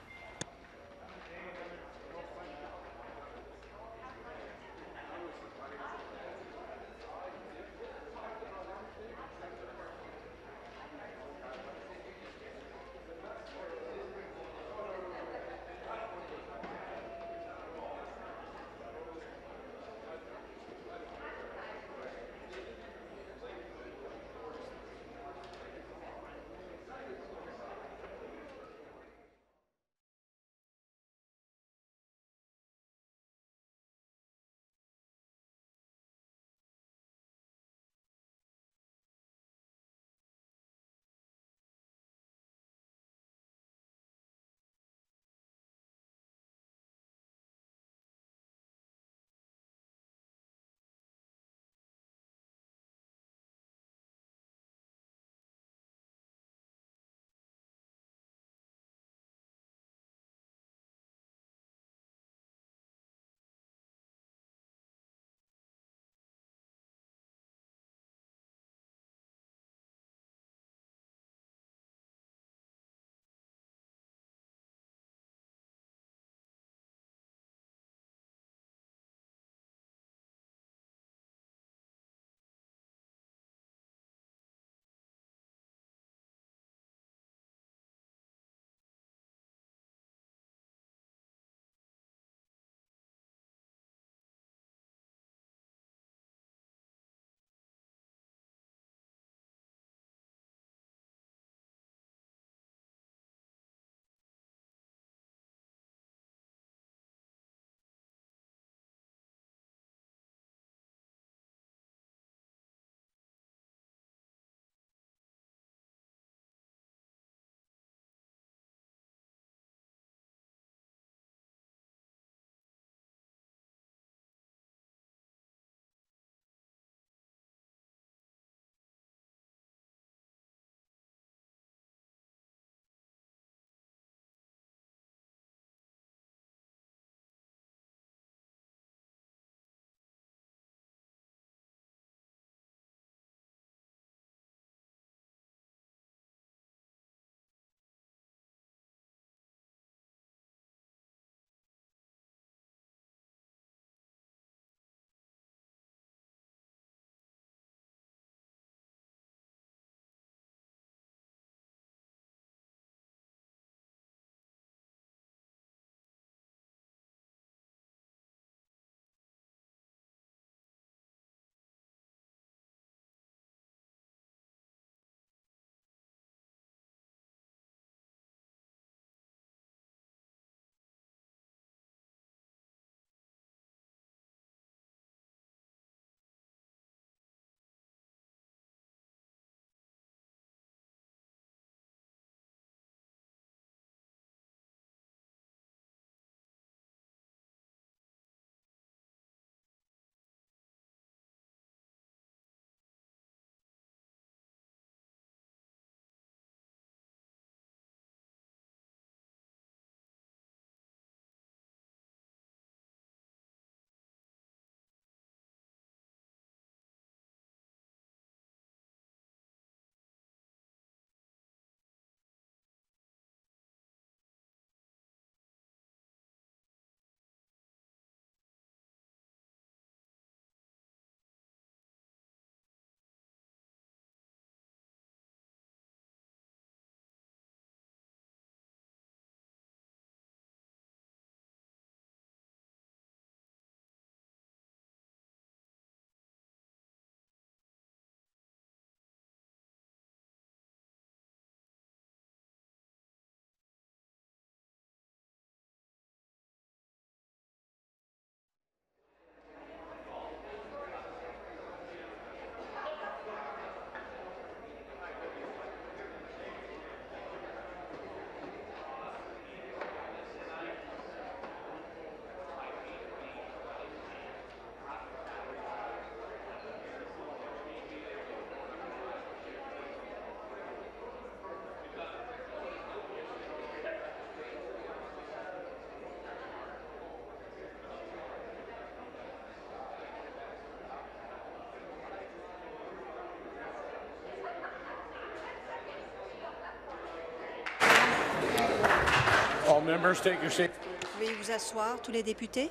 All members take your seats. Veuillez vous asseoir, tous les députés.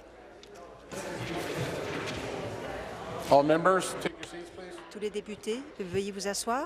All members take your seats, please. Tous les députés, veuillez vous asseoir.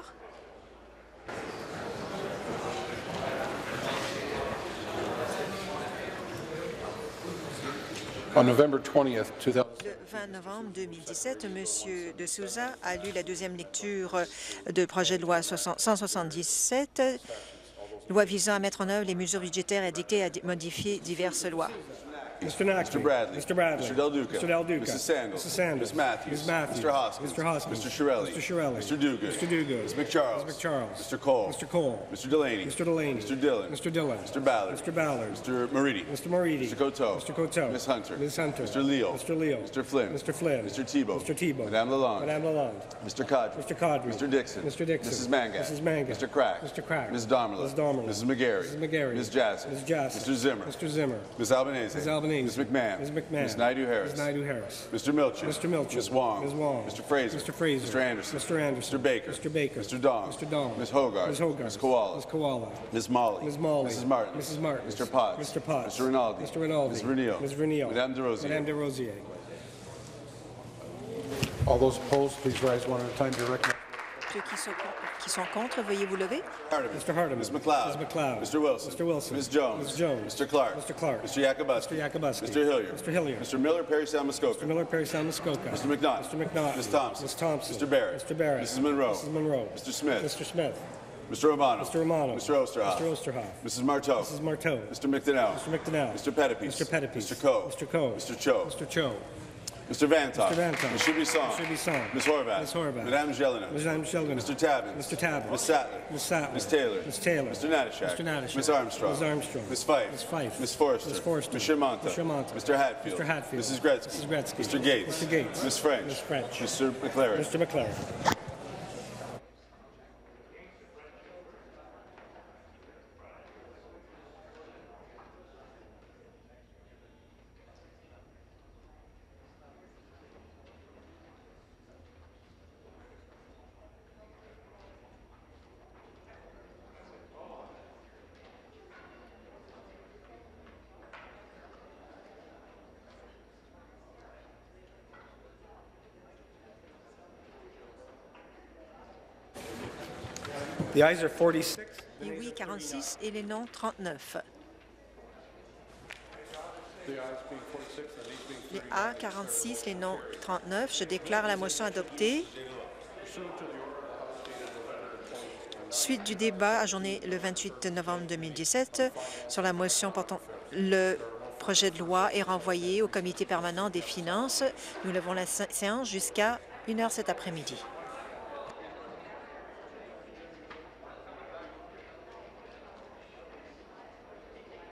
On November 20th, 2000. Le 20 novembre 2017, M. de Souza a lu la deuxième lecture de projet de loi 177, loi visant à mettre en œuvre les mesures budgétaires édictées et à modifier diverses lois. Mr. Nackley. Mr. Bradley. Mr. Bradley. Mr. Del Duca. Mr. Del Duca. Mrs. Sandals. Mrs. Sandals. Ms. Matthews. Ms. Matthews. Mr. Hoskins. Mr. Hoskins. Mr. Shirelli. Mr. Shirelli. Mr. Duguid. Mr. Duguid. Ms. McCharles. Ms. McCharles. Mr. Cole. Mr. Cole. Mr. Delaney. Mr. Delaney. Mr. Dillon. Mr. Dillon. Mr. Ballard. Mr. Ballard. Mr. Moridi. Mr. Moridi. Mr. Coteau. Mr. Coteau. Ms. Hunter. Ms. Hunter. Mr. Leal. Mr. Leal. Mr. Flynn. Mr. Flynn. Mr. Tebow. Mr. Tebow. Madame Lalonde. Madame Lalonde. Mr. Cadre. Mr. Cadre. Mr. Dixon. Mr. Dixon. Mrs. Mangat. Mrs. Mangat. Mr. Crack. Mr. Crack. Ms. Domerla. Ms. Domerla. Mrs. McGarry. Mrs. McGarry. Ms. Jassy. Ms. Jassy. Mr. Zimmer. Mr. Zimmer. Ms. Albanese. Ms. Albanese. Ms. McMahon. Ms. McMahon. Ms. Naidu-Harris. Ms. Naidu-Harris. Mr. Milchin. Mr. Milchin. Ms. Wong. Ms. Wong. Mr. Fraser. Mr. Fraser. Mr. Anderson. Mr. Anderson. Mr. Baker. Mr. Baker. Mr. Dong. Mr. Dong. Ms. Hogarth. Ms. Hogarth. Ms. Koala. Ms. Koala. Ms. Molly. Ms. Molly. Mrs. Martin. Mrs. Martin. Mr. Potts. Mr. Potts. Mr. Rinaldi. Mr. Rinaldi. Ms. Renio. Ms. Renio. Madame Des Rosiers. Madame Des Rosiers. All those opposed, please rise one at a time to recognize. Ceux qui sont contre, veuillez vous lever. Mr. Hardeman. Ms. McLeod. Ms. McLeod. Mr. Wilson. Mr. Wilson. Ms. Jones. Ms. Jones. Mr. Clark. Mr. Clark. Mr. Yakubuski. Mr. Yakubuski. Mr. Hilliard. Mr. Hilliard. Mr. Miller, Perry Sound Muskoka. Mr. Miller, Perry Sound, Muskoka. Mr. McNaught. Mr. McNaught. Ms. Thompson. Ms. Thompson. Mr. Barrett. Mr. Barrett. Mrs. Monroe. Mrs. Monroe. Mr. Smith. Mr. Smith. Mr. Romano. Mr. Romano. Mr. Osterhoff. Mr. Osterhoff. Mrs. Marteau. Mrs. Marteau. Mr. McDonnell. Mr. McDonnell. Mr. Pettipies. Mr. Pettipies. Mr. Coe. Mr. Coe. Mr. Cho. Mr. Cho. Mr. Vantoff. Mr. Vantoff. Mr. Bisson. Mr. Bisson. Ms. Horvath. Ms. Horvath. Madame Jelena. Madame Sheldon. Mr. Tabbins. Mr. Tabbins. Ms. Sattler. Ms. Sattler. Ms. Taylor. Ms. Taylor. Mr. Natashak. Mr. Natashak. Ms. Armstrong. Ms. Armstrong. Ms. Fife. Ms. Fife. Ms. Forrester. Ms. Forrester. Ms. Shermanta. Ms. Shermanta. Mr. Hatfield. Mr. Hatfield. Mrs. Gretzky. Mrs. Gretzky. Mr. Gates. Mr. Gates. Ms. French. Ms. French. Mr. McLaren. Mr. McLaren. The ayes are 46. Les oui 46 et les non 39. Les A 46, les non 39. Je déclare la motion adoptée. Suite du débat ajourné le 28 novembre 2017 sur la motion portant le projet de loi est renvoyé au Comité permanent des finances. Nous levons la séance jusqu'à 1 heure cet après-midi.